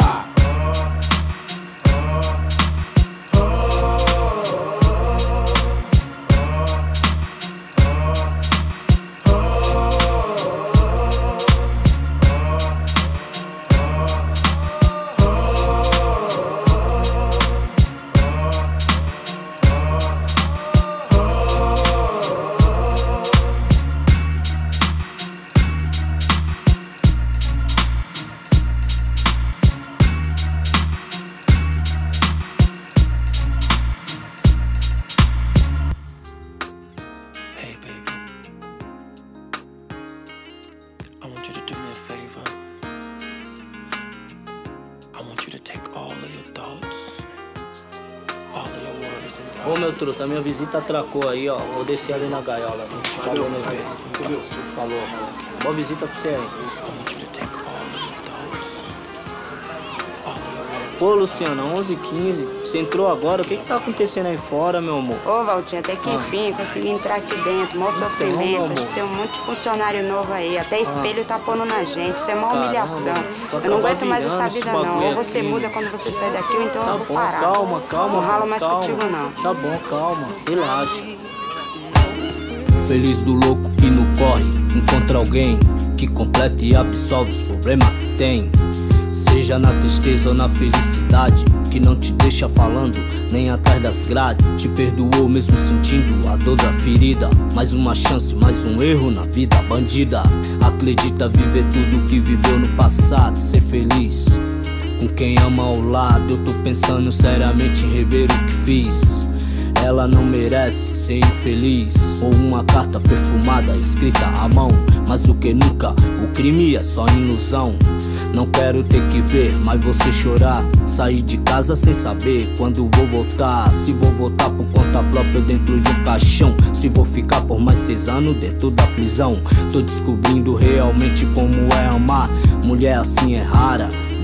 Ô meu truta, minha visita atracou aí, ó. Vou descer ali na gaiola. Falou, meu velho. Falou. Boa visita pra você aí. Pô, Luciana, onze e quinze. Você entrou agora? O que que tá acontecendo aí fora, meu amor? Ô, Valtinho, até que enfim, consegui entrar aqui dentro. Mó sofrimento. Acho que tem um monte de funcionário novo aí. Até espelho tá pondo na gente. Isso é uma humilhação. Eu não aguento mais essa vida, não. Ou você muda quando você sai daqui, ou então eu vou parar. Calma, calma. Não ralo mais contigo, não. Tá bom, calma. Relaxa. Feliz do louco que no corre encontra alguém que completa e absolve os problemas que tem. Seja na tristeza ou na felicidade, que não te deixa falando nem atrás das grades. Te perdoou mesmo sentindo a dor da ferida. Mais uma chance, mais um erro na vida bandida. Acredita viver tudo que viveu no passado, ser feliz com quem ama ao lado. Eu tô pensando seriamente em rever o que fiz. Ela não merece ser infeliz. Ou uma carta perfumada escrita à mão. Mais do que nunca, o crime é só ilusão. Não quero ter que ver mais você chorar. Sair de casa sem saber quando vou voltar. Se vou voltar por conta própria dentro de um caixão. Se vou ficar por mais seis anos dentro da prisão. Tô descobrindo realmente como é amar. Mulher assim é rara.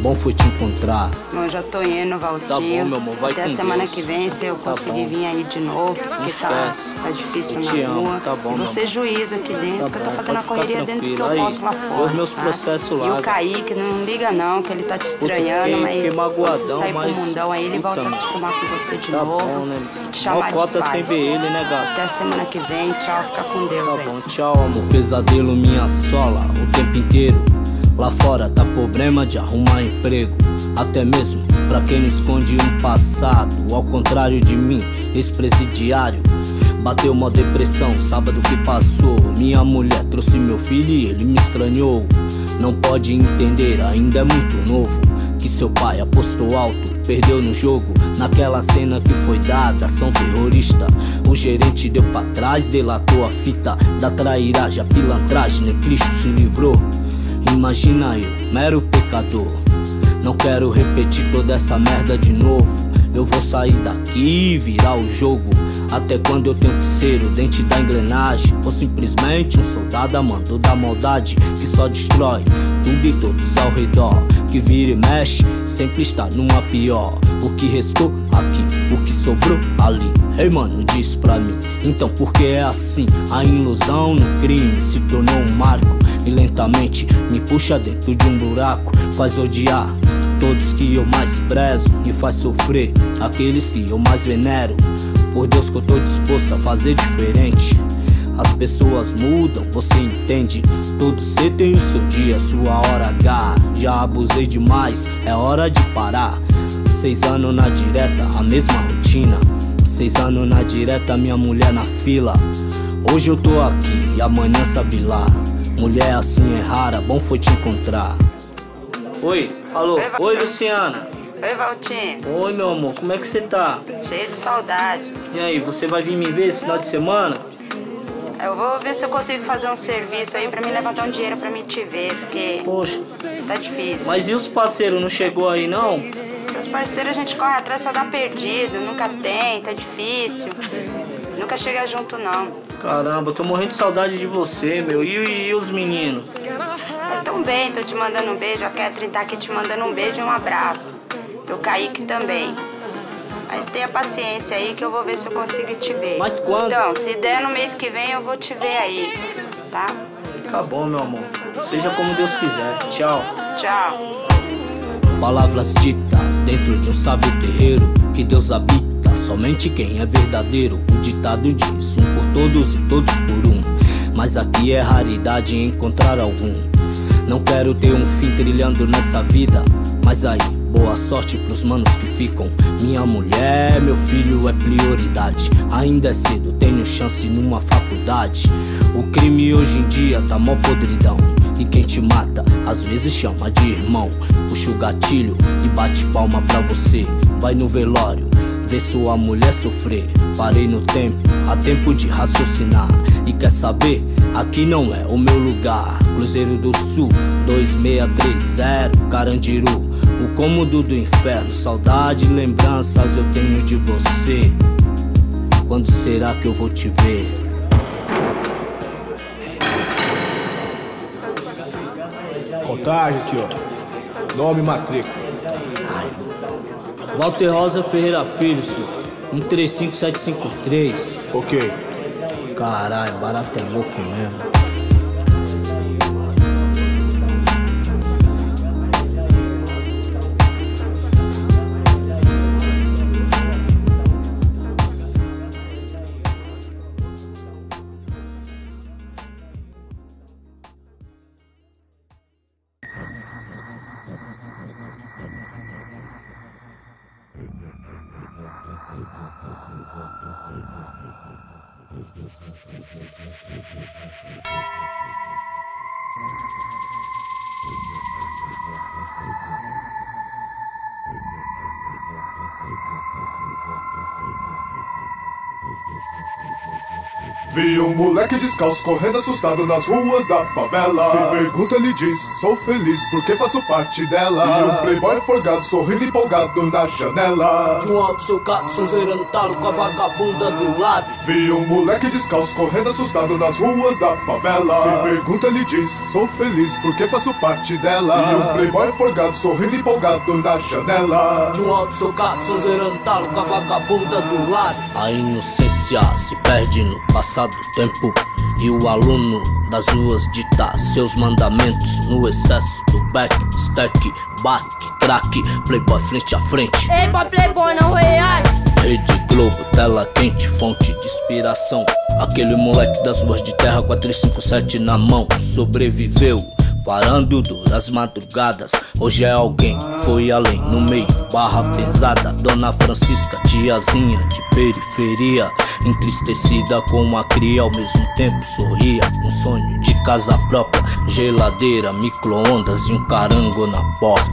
bom foi te encontrar. Bom, já tô indo, Valtinho. Tá bom, meu amor, vai Até com a semana Deus. que vem, se eu Tá conseguir bom. vir aí de novo, porque tá, tá difícil Eu na te rua. amo, tá bom, E meu você amor. juízo aqui dentro, Tá que eu tô bom, fazendo a pode ficar correria dentro do que eu tranquilo. posso lá Aí, fora. vê os meus tá? processos lá, E o cara. Kaique, não liga não, que ele tá te Puta, estranhando, fiquei- mas fiquei quando você magoadão, sair mas- pro mundão aí, ele Puta, volta a mano. acostumar com você de Tá novo. bom, né? Te chamar Malcota de pai. sem ver ele, né, gato? Até a semana que vem, tchau, fica com Deus Tá aí. bom, tchau, amor. Pesadelo me assola o tempo inteiro. Lá fora tá problema de arrumar emprego. Até mesmo pra quem não esconde um passado. Ao contrário de mim, ex-presidiário. Bateu uma depressão, sábado que passou. Minha mulher trouxe meu filho e ele me estranhou. Não pode entender, ainda é muito novo, que seu pai apostou alto, perdeu no jogo. Naquela cena que foi dada, ação terrorista. O gerente deu pra trás, delatou a fita da trairagem, a pilantragem, nem Cristo se livrou. Imagina eu, mero pecador. Não quero repetir toda essa merda de novo. Eu vou sair daqui e virar o jogo. Até quando eu tenho que ser o dente da engrenagem, ou simplesmente um soldado amando da maldade, que só destrói tudo e todos ao redor, que vira e mexe, sempre está numa pior. O que restou aqui, o que sobrou ali. Ei mano, diz pra mim, então por que é assim? A ilusão no crime se tornou um marco, e lentamente me puxa dentro de um buraco. Faz odiar todos que eu mais prezo, e faz sofrer aqueles que eu mais venero. Por Deus que eu tô disposto a fazer diferente. As pessoas mudam, você entende? Todo ser tem o seu dia, sua hora H. Já abusei demais, é hora de parar. Seis anos na direta, a mesma rotina. Seis anos na direta, minha mulher na fila. Hoje eu tô aqui e amanhã sabe lá. Mulher assim é rara, bom foi te encontrar. Oi, alô, oi, oi Luciana. Oi, Valtinho. Oi, meu amor, como é que você tá? Cheio de saudade. E aí, você vai vir me ver esse final de semana? Eu vou ver se eu consigo fazer um serviço aí pra me levantar um dinheiro pra me te ver, porque... Poxa. Tá difícil. Mas e os parceiros, não chegou aí não? Seus parceiros a gente corre atrás, só dá perdido, nunca tem, tá difícil. Nunca chega junto não. Caramba, eu tô morrendo de saudade de você, meu. E, e, e os meninos? Tá tão bem, tô te mandando um beijo. A Catherine tá aqui te mandando um beijo e um abraço. E o Kaique também. Mas tenha paciência aí que eu vou ver se eu consigo te ver. Mas quando? Então, se der no mês que vem eu vou te ver aí, tá? Tá bom, meu amor. Seja como Deus quiser. Tchau. Tchau. Palavras ditas dentro de um sábio terreiro, que Deus habita, somente quem é verdadeiro. O ditado diz, um por todos e todos por um, mas aqui é raridade encontrar algum. Não quero ter um fim trilhando nessa vida, mas aí, boa sorte pros manos que ficam. Minha mulher, meu filho é prioridade. Ainda é cedo, tenho chance numa faculdade. O crime hoje em dia tá mó podridão, e quem te mata, às vezes chama de irmão. Puxa o gatilho e bate palma pra você. Vai no velório, vê sua mulher sofrer. Parei no tempo, há tempo de raciocinar. E quer saber? Aqui não é o meu lugar. Cruzeiro do Sul, dois seis três zero, Carandiru. O cômodo do inferno, saudade e lembranças eu tenho de você. Quando será que eu vou te ver? Contagem, senhor. Nome e matrícula. Walter Rosa Ferreira Filho, senhor. um três cinco sete cinco três. Ok. Caralho, barato é louco mesmo. Vi um moleque descalço correndo assustado nas ruas da favela. Se pergunta, ele diz, sou feliz porque faço parte dela. E um playboy folgado sorrindo empolgado na janela. De um alto socado, sonzeirando talo com a vagabunda do lado. Vi um moleque descalço correndo assustado nas ruas da favela. Se pergunta, ele diz, sou feliz porque faço parte dela. E um playboy folgado sorrindo empolgado na janela. De um alto socado, sonzeirando talo com a vagabunda do lado. A inocência se perde no passado tempo, e o aluno das ruas dita seus mandamentos no excesso do back, stack, back, crack, playboy frente a frente. Ei, boy, playboy não reage. Rede Globo, tela quente, fonte de inspiração. Aquele moleque das ruas de terra, quatro cinco sete na mão, sobreviveu parando duras madrugadas. Hoje é alguém, foi além, no meio, barra pesada. Dona Francisca, tiazinha de periferia, entristecida com a cria, ao mesmo tempo sorria. Um sonho de casa própria, geladeira, micro-ondas e um carango na porta.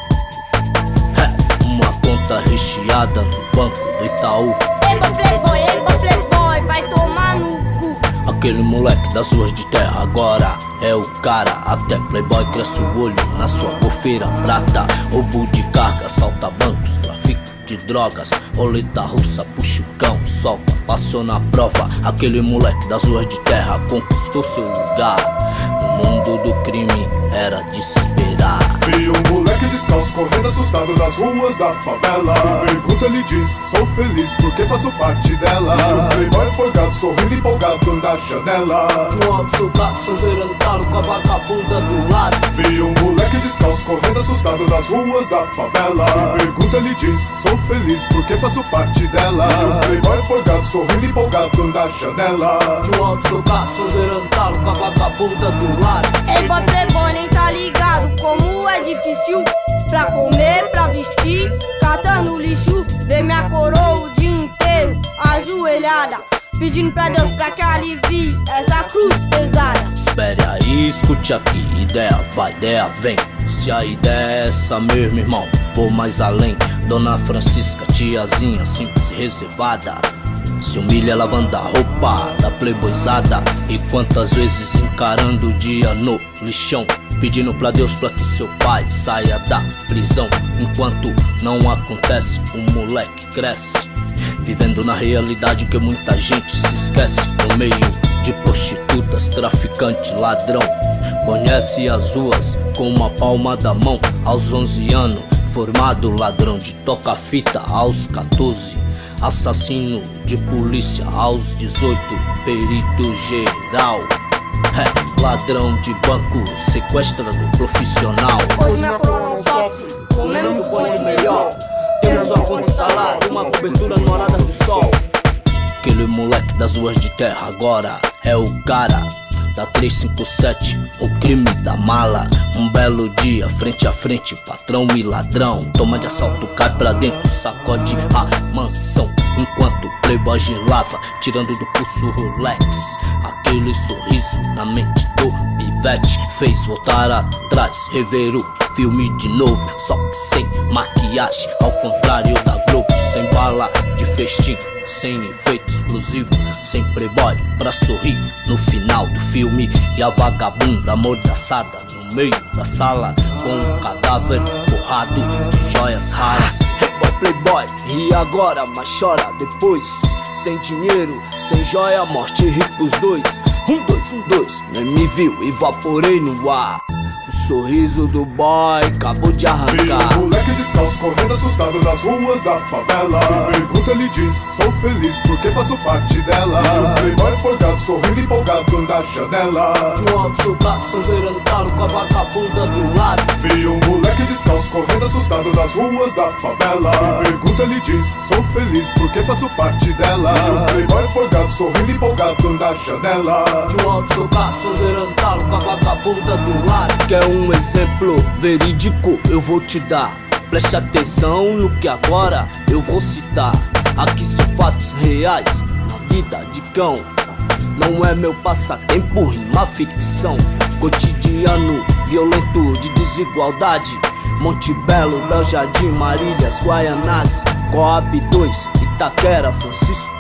É, uma conta recheada no banco do Itaú. Epa playboy, epa playboy, vai tomar no cu. Aquele moleque das ruas de terra agora é o cara. Até playboy cresce o olho na sua bofeira prata. Roubo de carga, salta bancos, trafico de drogas, roleta russa, puxa o cão, solta, passou na prova. Aquele moleque das ruas de terra conquistou seu lugar. No mundo do crime era de se esperar. Vi um moleque descalço correndo assustado nas ruas da favela. Se pergunta, ele diz, sou feliz porque faço parte dela. E um playboy folgado sorrindo empolgado na janela. De um alto socado, sonzeirando talo com a vagabunda do lado. Vi um moleque descalço correndo assustado nas ruas da favela. Se pergunta, ele diz, sou feliz porque faço parte dela. E um playboy folgado sorrindo empolgado na janela. De um alto socado, sonzeirando talo com a vagabunda do lado. Ei, boy, playboy nem tá ligado como é difícil pra comer, pra vestir, catando lixo. Ver minha coroa o dia inteiro ajoelhada, pedindo pra Deus pra que alivie essa cruz pesada. Espere aí, escute aqui, ideia vai, ideia vem. Se a ideia é essa mesmo, irmão, vou mais além. Dona Francisca, tiazinha, simples e reservada, se humilha lavando a roupa da playboyzada. E quantas vezes encarando o dia no lixão, pedindo pra Deus pra que seu pai saia da prisão. Enquanto não acontece, o moleque cresce, vivendo na realidade que muita gente se esquece. No meio de prostitutas, traficante, ladrão, conhece as ruas com uma palma da mão. Aos onze anos, formado ladrão de toca-fita. Aos quatorze, assassino de polícia. Aos dezoito, perito geral. É, ladrão de banco, sequestrador profissional. Hoje minha coroa não sofre, comemos pão melhor. Temos uma conta instalada, uma cobertura no horário do sol. Aquele moleque das ruas de terra agora é o cara da três cinco sete, o crime da mala. Um belo dia, frente a frente, patrão e ladrão. Toma de assalto, cai pra dentro, sacode a mansão. Enquanto o playboy gelava, tirando do pulso Rolex. Aquele sorriso na mente do pivete fez voltar atrás, rever o filme de novo, só que sem maquiagem, ao contrário da Globo. Sem bala de festim, sem efeito explosivo, sem playboy pra sorrir no final do filme. E a vagabunda amordaçada no meio da sala, com um cadáver forrado de joias raras. Playboy, e agora, mas chora depois. Sem dinheiro, sem joia, morte ricos dois. Um, dois, um, dois, nem me viu, evaporei no ar. O sorriso do boy acabou de arrancar. Vi um moleque descalço correndo assustado nas ruas da favela. Se pergunta, ele diz, sou feliz porque faço parte dela. E um playboy folgado sorrindo empolgado na janela. De um alto soldado, sonzeirando talo com a vagabunda do lado. Vi um moleque descalço correndo assustado nas ruas da favela. Se pergunta, ele diz, sou feliz porque faço parte dela. E um playboy folgado sorrindo empolgado na janela. De um alto soldado, sonzeirando talo com a vagabunda do lado. Quer um exemplo verídico? Eu vou te dar. Preste atenção no que agora eu vou citar. Aqui são fatos reais na vida de cão. Não é meu passatempo, rima ficção. Cotidiano violento de desigualdade. Monte Belo, Bel Jardim, Marílias, Guaianás, Coab dois, Itaquera, Francisco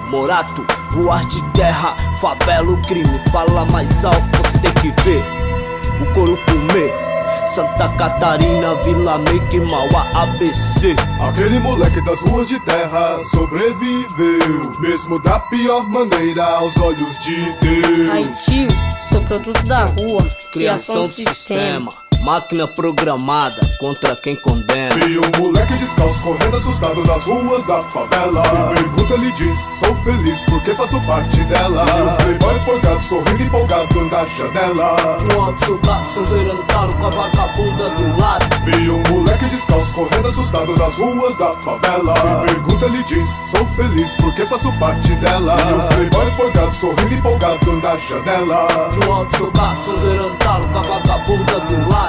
Morato, ruas de terra, favela, o crime fala mais alto, você tem que ver o couro comer. Santa Catarina, Vila Make, Mauá, A B C. Aquele moleque das ruas de terra sobreviveu, mesmo da pior maneira aos olhos de Deus. Ai tio, sou produto da rua, Criação do sistema, máquina programada contra quem condena. Vi um moleque descalço correndo assustado nas ruas da favela. Se pergunta, ele diz, sou feliz porque faço parte dela. Vi um playboy forgado sorrindo empolgado na janela. Um alto soldado sonzeirando caro com a vagabunda do lado. Vi um moleque descalço correndo assustado nas ruas da favela. Se pergunta, ele diz, sou feliz porque faço parte dela. Vi um playboy forgado sorrindo empolgado na janela. Um alto soldado sonzeirando caro com a vagabunda do lado.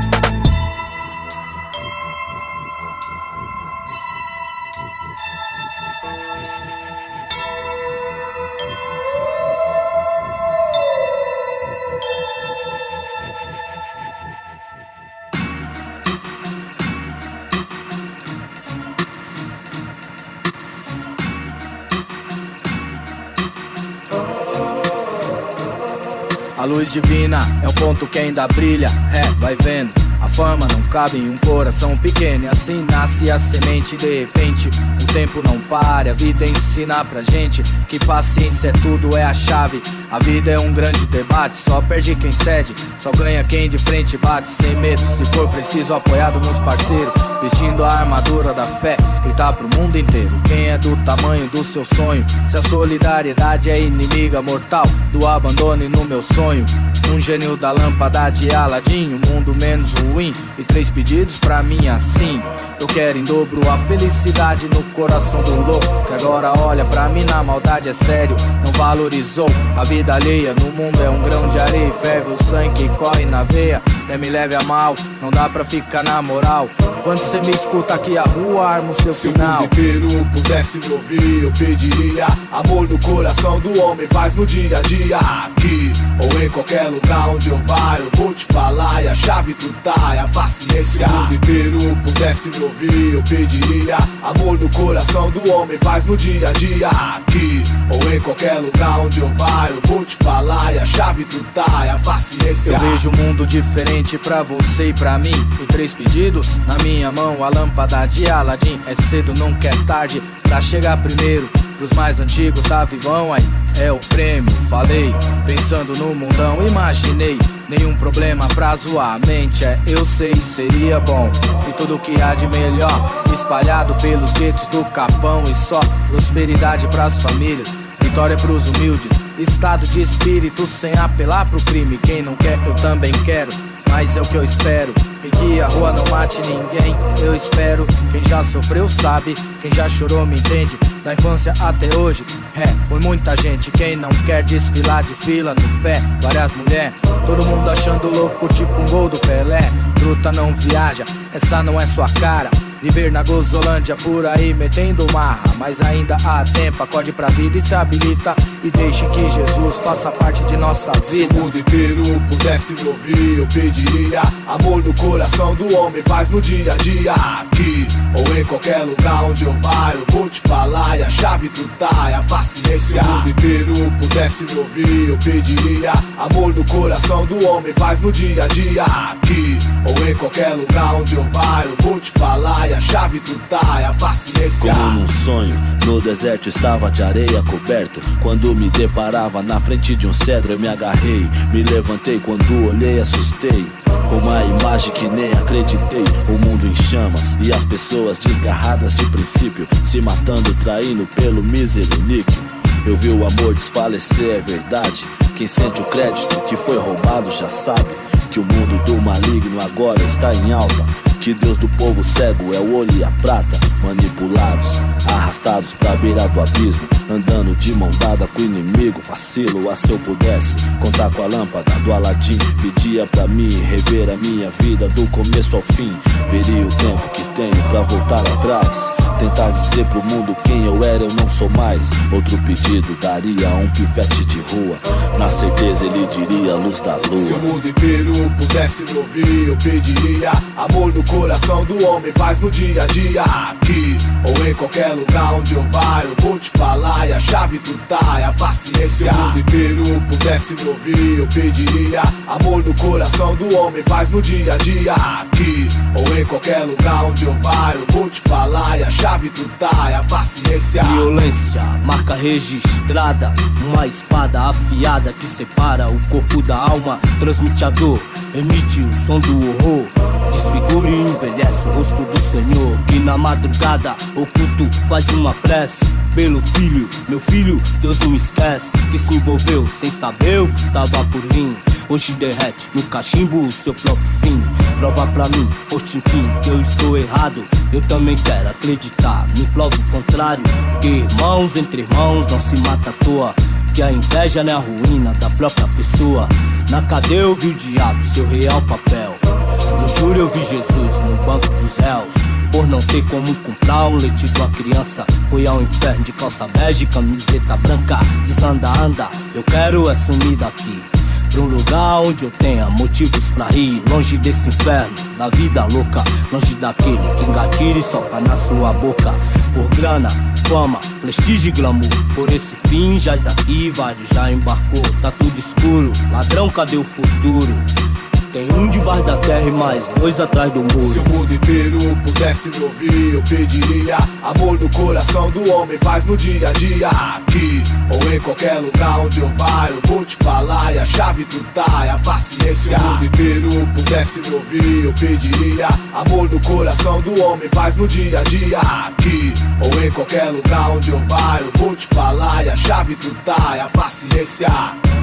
A luz divina é o ponto que ainda brilha, é, vai vendo. A fama não cabe em um coração pequeno, e assim nasce a semente. De repente, o tempo não para, a vida ensina pra gente que paciência é tudo, é a chave. A vida é um grande debate, só perde quem cede, só ganha quem de frente bate. Sem medo, se for preciso, apoiado nos parceiros, vestindo a armadura da fé, gritar pro mundo inteiro quem é do tamanho do seu sonho. Se a solidariedade é inimiga mortal do abandono, e no meu sonho um gênio da lâmpada de Aladim, um mundo menos ruim e três pedidos pra mim assim. Eu quero em dobro a felicidade no coração do louco, que agora olha pra mim na maldade, é sério, não valorizou a vida alheia. No mundo é um grão de areia e ferve o sangue que corre na veia. Até me leve a mal, não dá pra ficar na moral. Quando cê me escuta aqui a rua, arma o seu final. Se o mundo inteiro pudesse me ouvir, eu pediria amor no coração do homem, paz no dia a dia. Aqui ou em qualquer lugar onde eu vá, eu vou te falar, e a chave tu tá, é a paciência. Se o mundo inteiro pudesse me ouvir, eu pediria amor no coração do homem, paz no dia a dia. Aqui ou em qualquer lugar onde eu vá, eu vou te falar, e a chave tu tá, é a paciência. Eu vejo um mundo diferente pra você e pra mim, e três pedidos na minha mão, a lâmpada de Aladim. É cedo, nunca é tarde pra chegar primeiro. Pros mais antigos tá vivão, aí é o prêmio. Falei, pensando no mundão, imaginei nenhum problema pra zoar a mente. É, eu sei, seria bom, e tudo que há de melhor espalhado pelos guetos do Capão. E só prosperidade pras famílias, vitória pros humildes, estado de espírito sem apelar pro crime. Quem não quer, eu também quero, mas é o que eu espero, e que a rua não mate ninguém. Eu espero, quem já sofreu sabe, quem já chorou me entende. Da infância até hoje, é, foi muita gente. Quem não quer desfilar de fila no pé, várias mulheres, todo mundo achando louco, tipo um gol do Pelé. Truta não viaja, essa não é sua cara. Viver na Gozolândia por aí metendo marra, mas ainda há tempo, acorde pra vida e se habilita, e deixe que Jesus faça parte de nossa vida. Se o mundo inteiro pudesse me ouvir, eu pediria amor no coração do homem, paz no dia a dia. Aqui ou em qualquer lugar onde eu vá, eu vou te falar, e a chave tu tá, é a paciência. Se o mundo inteiro pudesse me ouvir, eu pediria amor no coração do homem, paz no dia a dia. Aqui ou em qualquer lugar onde eu vá, eu vou te falar, e a chave tu tá, é a paciência. Como num sonho, no deserto estava de areia coberto. Quando me deparava na frente de um cedro, eu me agarrei. Me levantei, quando olhei assustei, com uma imagem que nem acreditei. O mundo em chamas e as pessoas desgarradas de princípio, se matando, traindo pelo mísero níquel. Eu vi o amor desfalecer, é verdade. Quem sente o crédito que foi roubado já sabe que o mundo do maligno agora está em alta, que Deus do povo cego é o olho e a prata. Manipulados, arrastados pra beira do abismo, andando de mão dada com o inimigo. Vacilo, ah, se eu pudesse contar com a lâmpada do Aladim, pedia pra mim rever a minha vida do começo ao fim. Veria o tempo que tenho pra voltar atrás, Tentar dizer pro mundo quem eu era, eu não sou mais. Outro pedido daria a um pivete de rua. Na certeza ele diria a luz da lua. Se o mundo inteiro pudesse me ouvir, eu pediria amor no coração do homem, paz no dia a dia. Aqui ou em qualquer lugar onde eu vá, eu vou te falar e a chave tu tá, é a paciência. Se o mundo inteiro pudesse me ouvir, eu pediria amor no coração do homem, paz no dia a dia. Aqui ou em qualquer lugar onde eu vá, eu vou te falar e a chave tu tá, é a paciência. Violência, marca registrada, uma espada afiada que separa o corpo da alma, transmite a dor, emite o som do horror, desfigura e envelhece o rosto do Senhor, que na madrugada oculto faz uma prece pelo filho, meu filho, Deus não esquece, que se envolveu sem saber o que estava por vir. Hoje derrete no cachimbo o seu próprio fim. Prova pra mim, ô Tintim, que eu estou errado. Eu também quero acreditar, me prova o contrário, que irmãos entre irmãos não se mata à toa, que a inveja não é a ruína da própria pessoa. Na cadeia eu vi o diabo, seu real papel. No júri eu vi Jesus no banco dos réus, por não ter como comprar um leite de uma criança. Foi ao inferno de calça bege, camiseta branca, desanda, anda. Eu quero é sumir daqui, pra um lugar onde eu tenha motivos pra rir, longe desse inferno, da vida louca, longe daquele que engatilha e soca na sua boca. Por grana, fama, prestígio e glamour, por esse fim jaz aqui, vários já embarcou. Tá tudo escuro, ladrão, cadê o futuro? Tem um debaixo da terra e mais dois atrás do muro. Se o mundo inteiro pudesse me ouvir, eu pediria amor no coração do homem, paz no dia a dia. Aqui ou em qualquer lugar onde eu vá, eu vou te falar e a chave tu tá, é a paciência. Se o mundo inteiro pudesse me ouvir, eu pediria amor no coração do homem, paz no dia a dia. Aqui ou em qualquer lugar onde eu vá, eu vou te falar e a chave tu tá, é a paciência.